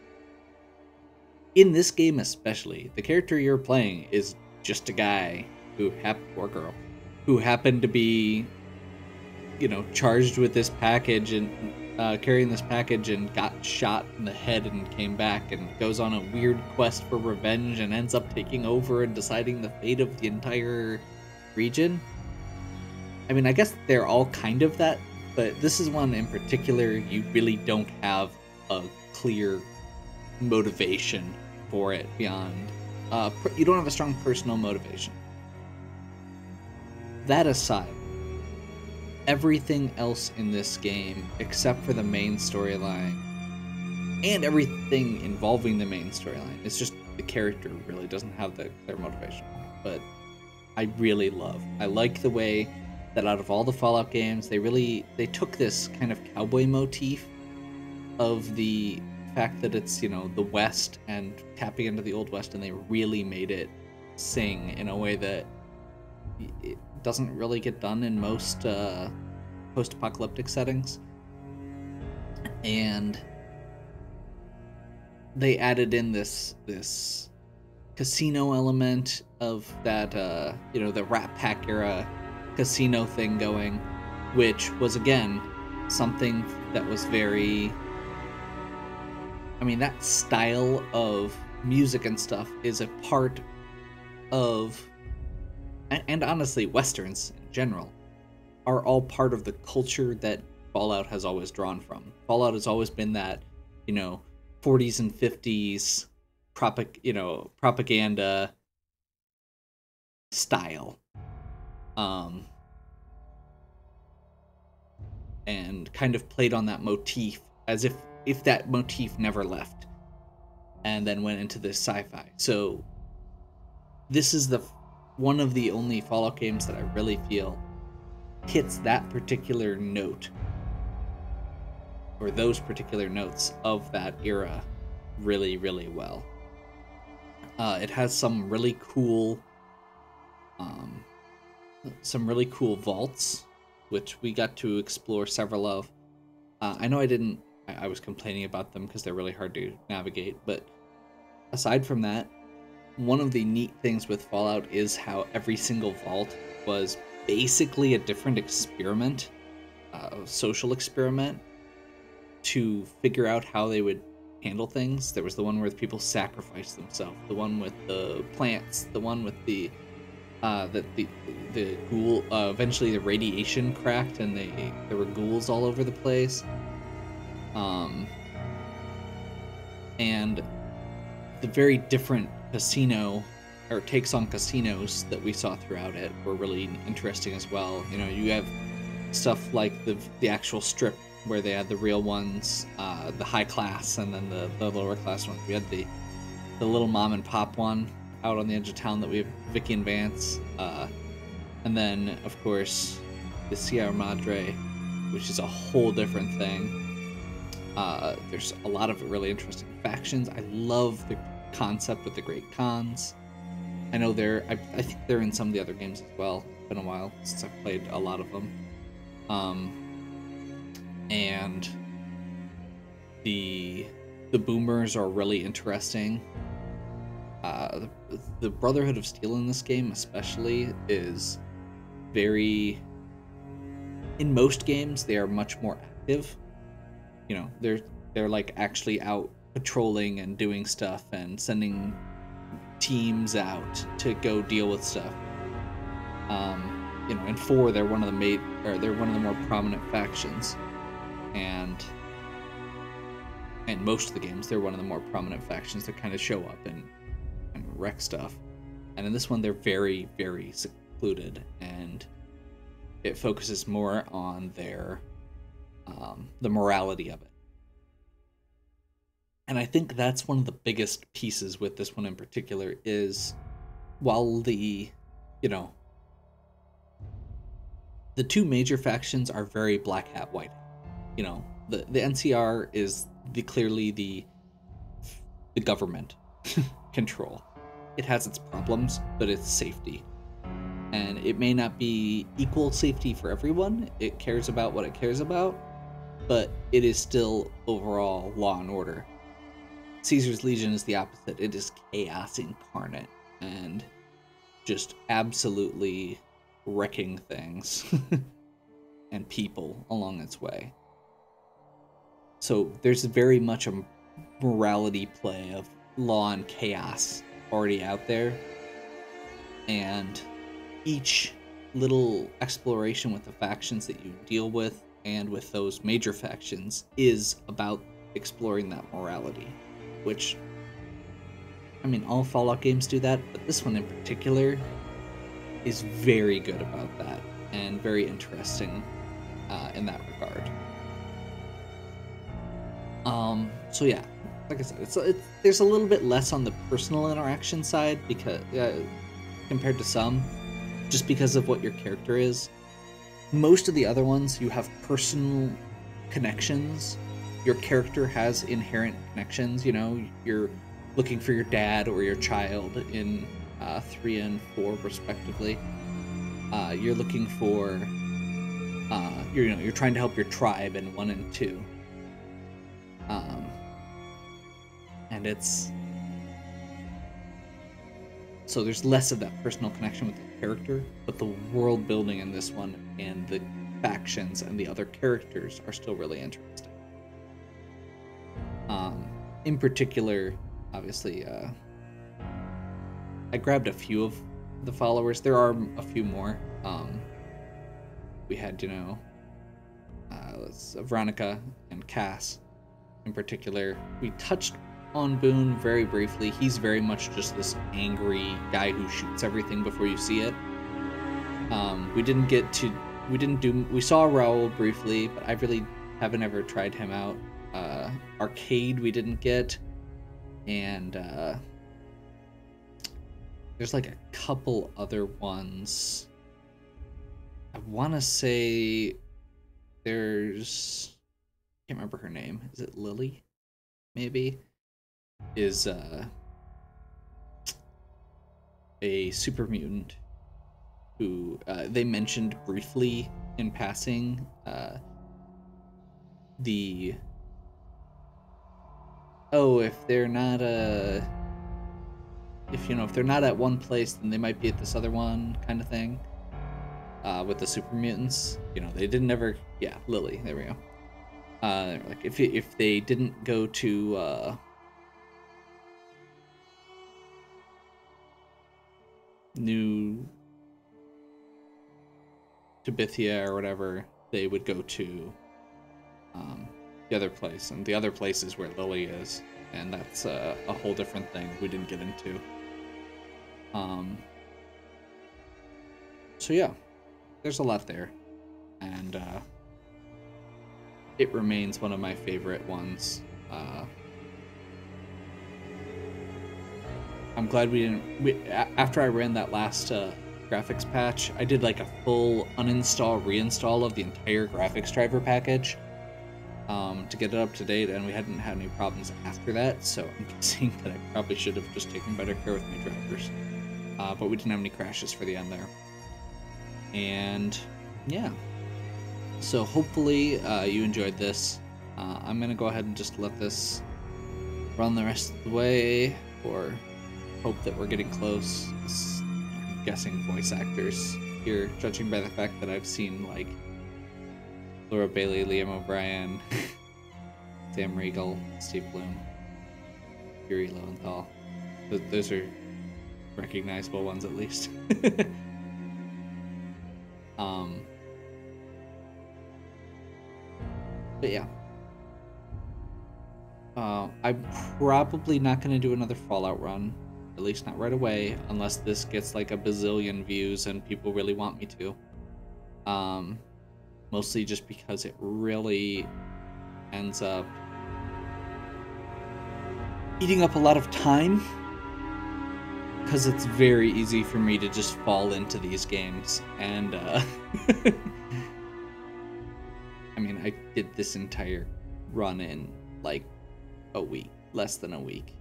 In this game especially, the character you're playing is just a guy who or girl, who happened to be, you know, charged with this package and carrying this package and got shot in the head and came back and goes on a weird quest for revenge and ends up taking over and deciding the fate of the entire region. I mean, I guess they're all kind of that, but this is one in particular you really don't have a clear motivation for it beyond... you don't have a strong personal motivation. That aside, everything else in this game, except for the main storyline, and everything involving the main storyline, it's just the character really doesn't have their motivation. But I really love. I like the way that out of all the Fallout games, they took this kind of cowboy motif of the fact that it's, you know, the West and tapping into the Old West, and they really made it sing in a way that it doesn't really get done in most post-apocalyptic settings. And they added in this casino element of that, you know, the Rat Pack era casino thing going, which was, again, something that was very... I mean, that style of music and stuff is a part of... And honestly, Westerns in general are all part of the culture that Fallout has always drawn from. Fallout has always been that, you know, 40s and 50s propaganda style. And kind of played on that motif as if that motif never left and then went into this sci-fi. So this is one of the only Fallout games that I really feel hits that particular note, or those particular notes of that era really, really well. It has some really cool vaults, which we got to explore several of. I know I was complaining about them because they're really hard to navigate, but aside from that, one of the neat things with Fallout is how every single vault was basically a different experiment, a social experiment, to figure out how they would handle things. There was the one where people sacrificed themselves, the one with the plants, the one with the ghoul. Eventually, the radiation cracked, and there were ghouls all over the place. And the very different casino or takes on casinos that we saw throughout it were really interesting as well. You know, you have stuff like the actual strip where they had the real ones, the high class, and then the lower class ones. We had the little mom and pop one out on the edge of town that we have Vicky and Vance, and then of course the Sierra Madre, which is a whole different thing. There's a lot of really interesting factions. I love the concept with the Great Khans. I know I think they're in some of the other games as well. It's been a while since I've played a lot of them. And the boomers are really interesting. The Brotherhood of Steel in this game especially is very... In most games, they are much more active. You know, they're like actually out patrolling and doing stuff and sending teams out to go deal with stuff. You know, in 4 they're one of the more prominent factions, and most of the games they're one of the more prominent factions that kind of show up and wreck stuff. And in this one they're very, very secluded, and it focuses more on their the morality of it. And I think that's one of the biggest pieces with this one in particular is, while the, you know, the two major factions are very black hat, white hat. You know, the NCR is clearly the government control. It has its problems, but it's safety. And it may not be equal safety for everyone. It cares about what it cares about, but it is still overall law and order. Caesar's Legion is the opposite. It is chaos incarnate and just absolutely wrecking things and people along its way. So there's very much a morality play of law and chaos already out there, and each little exploration with the factions that you deal with and with those major factions is about exploring that morality, which, I mean, all Fallout games do that, but this one in particular is very good about that and very interesting in that regard. So yeah, like I said, there's a little bit less on the personal interaction side because compared to some, just because of what your character is. Most of the other ones, you have personal connections. Your character has inherent connections. You know, you're looking for your dad or your child in 3 and 4 respectively. You're looking for you're trying to help your tribe in 1 and 2. And it's so there's less of that personal connection with the character, but the world building in this one and the factions and the other characters are still really interesting. In particular, obviously, I grabbed a few of the followers. There are a few more. We had, Veronica and Cass in particular. We touched on Boone very briefly. He's very much just this angry guy who shoots everything before you see it. We saw Raoul briefly, but I really haven't ever tried him out. Arcade we didn't get, and there's like a couple other ones. I want to say there's, I can't remember her name. Is it Lily? Maybe. Is a super mutant who they mentioned briefly in passing. If they're not if they're not at one place, then they might be at this other one, kind of thing. With the super mutants, they didn't ever. Yeah, Lily. There we go. Like if they didn't go to New Bithia or whatever, they would go to the other place, and the other place is where Lily is, and that's a whole different thing we didn't get into. So yeah, there's a lot there, and it remains one of my favorite ones. I'm glad we didn't. After I ran that last graphics patch, I did like a full uninstall, reinstall of the entire graphics driver package to get it up to date, and we hadn't had any problems after that. So I'm guessing that I probably should have just taken better care with my drivers. But we didn't have any crashes for the end there. And yeah, so hopefully you enjoyed this. I'm gonna go ahead and just let this run the rest of the way, or hope that we're getting close. I'm guessing voice actors here, judging by the fact that I've seen like Laura Bailey, Liam O'Brien, Sam Riegel, Steve Bloom, Yuri Lowenthal. Those are recognizable ones at least. But yeah. I'm probably not going to do another Fallout run, at least not right away, unless this gets like a bazillion views and people really want me to. Mostly just because it really ends up eating up a lot of time, because it's very easy for me to just fall into these games, and I mean, I did this entire run in like a week, less than a week.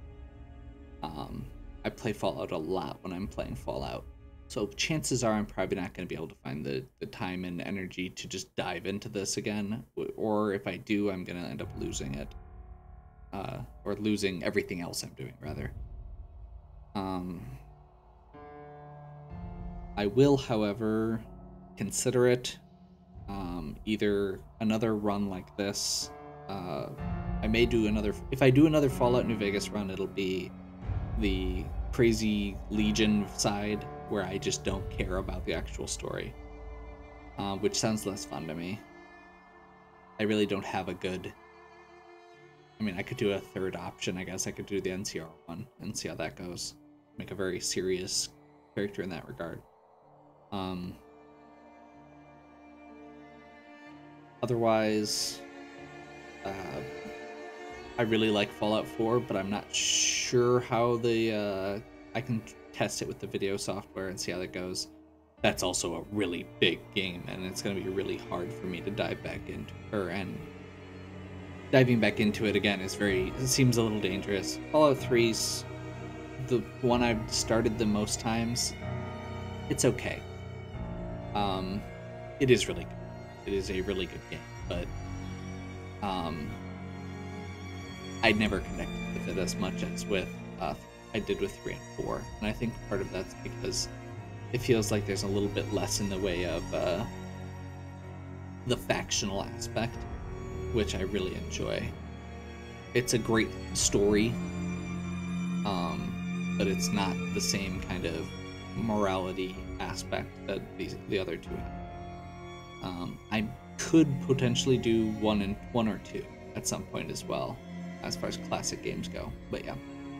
I play Fallout a lot when I'm playing Fallout, so chances are I'm probably not going to be able to find the time and energy to just dive into this again, or if I do, I'm going to end up losing it, or losing everything else I'm doing, rather. I will, however, consider it either another run like this. I may do another. If I do another Fallout New Vegas run, it'll be the crazy Legion side, where I just don't care about the actual story, which sounds less fun to me. I really don't have a good. I mean, I could do a third option. I guess I could do the NCR one and see how that goes. Make a very serious character in that regard. Otherwise, I really like Fallout 4, but I'm not sure how the I can test it with the video software and see how that goes. That's also a really big game, and it's going to be really hard for me to dive back into her, and diving back into it again is it seems a little dangerous. Fallout 3's the one I've started the most times. It's okay. It is really good. It is a really good game, but I never connected with it as much as with I did with 3 and 4, and I think part of that's because it feels like there's a little bit less in the way of the factional aspect, which I really enjoy. It's a great story, but it's not the same kind of morality aspect that the other two have. I could potentially do 1 or 2 at some point as well, as far as classic games go, but yeah.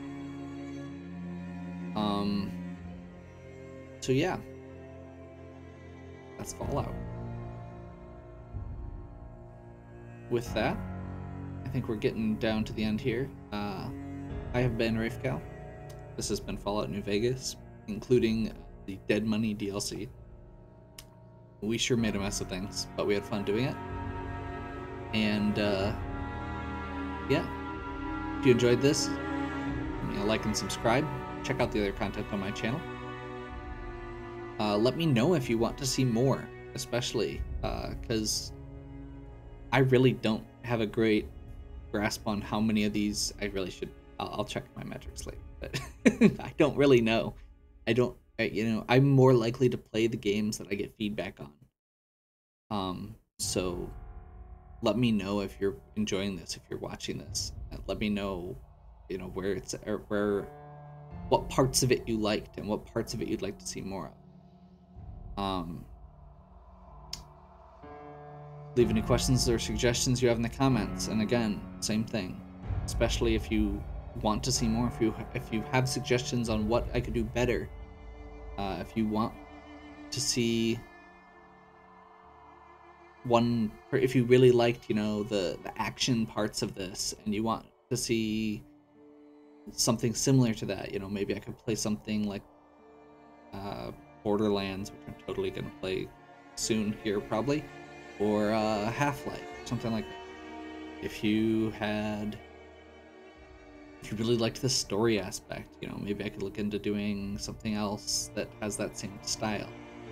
So yeah, that's Fallout. With that, I think we're getting down to the end here. I have been Rafecal. This has been Fallout New Vegas, including the Dead Money DLC. We sure made a mess of things, but we had fun doing it. And yeah, if you enjoyed this, like and subscribe. Check out the other content on my channel. Let me know if you want to see more, especially because I really don't have a great grasp on how many of these I really should. I'll check my metrics later, but I don't really know. I'm more likely to play the games that I get feedback on. So let me know if you're enjoying this, if you're watching this, and let me know, what parts of it you liked and what parts of it you'd like to see more of. Leave any questions or suggestions you have in the comments, and again, same thing, especially if you want to see more, if you have suggestions on what I could do better, if you want to see if you really liked, the action parts of this, and you want to see something similar to that, maybe I could play something like Borderlands, which I'm totally gonna play soon here probably, or Half-Life, something like that. If you really liked the story aspect, maybe I could look into doing something else that has that same style.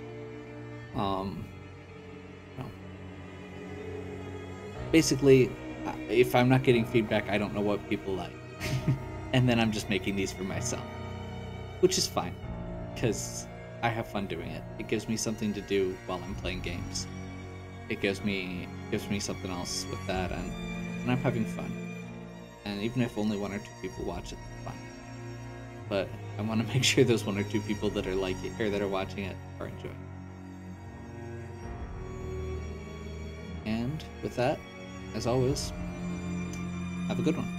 Basically, if I'm not getting feedback, I don't know what people like. And then I'm just making these for myself, which is fine, because I have fun doing it. It gives me something to do while I'm playing games. It gives me something else with that, and I'm having fun. And even if only 1 or 2 people watch it, it's fine. But I want to make sure those 1 or 2 people that are liking or that are watching it are enjoying it. And with that, as always, have a good one.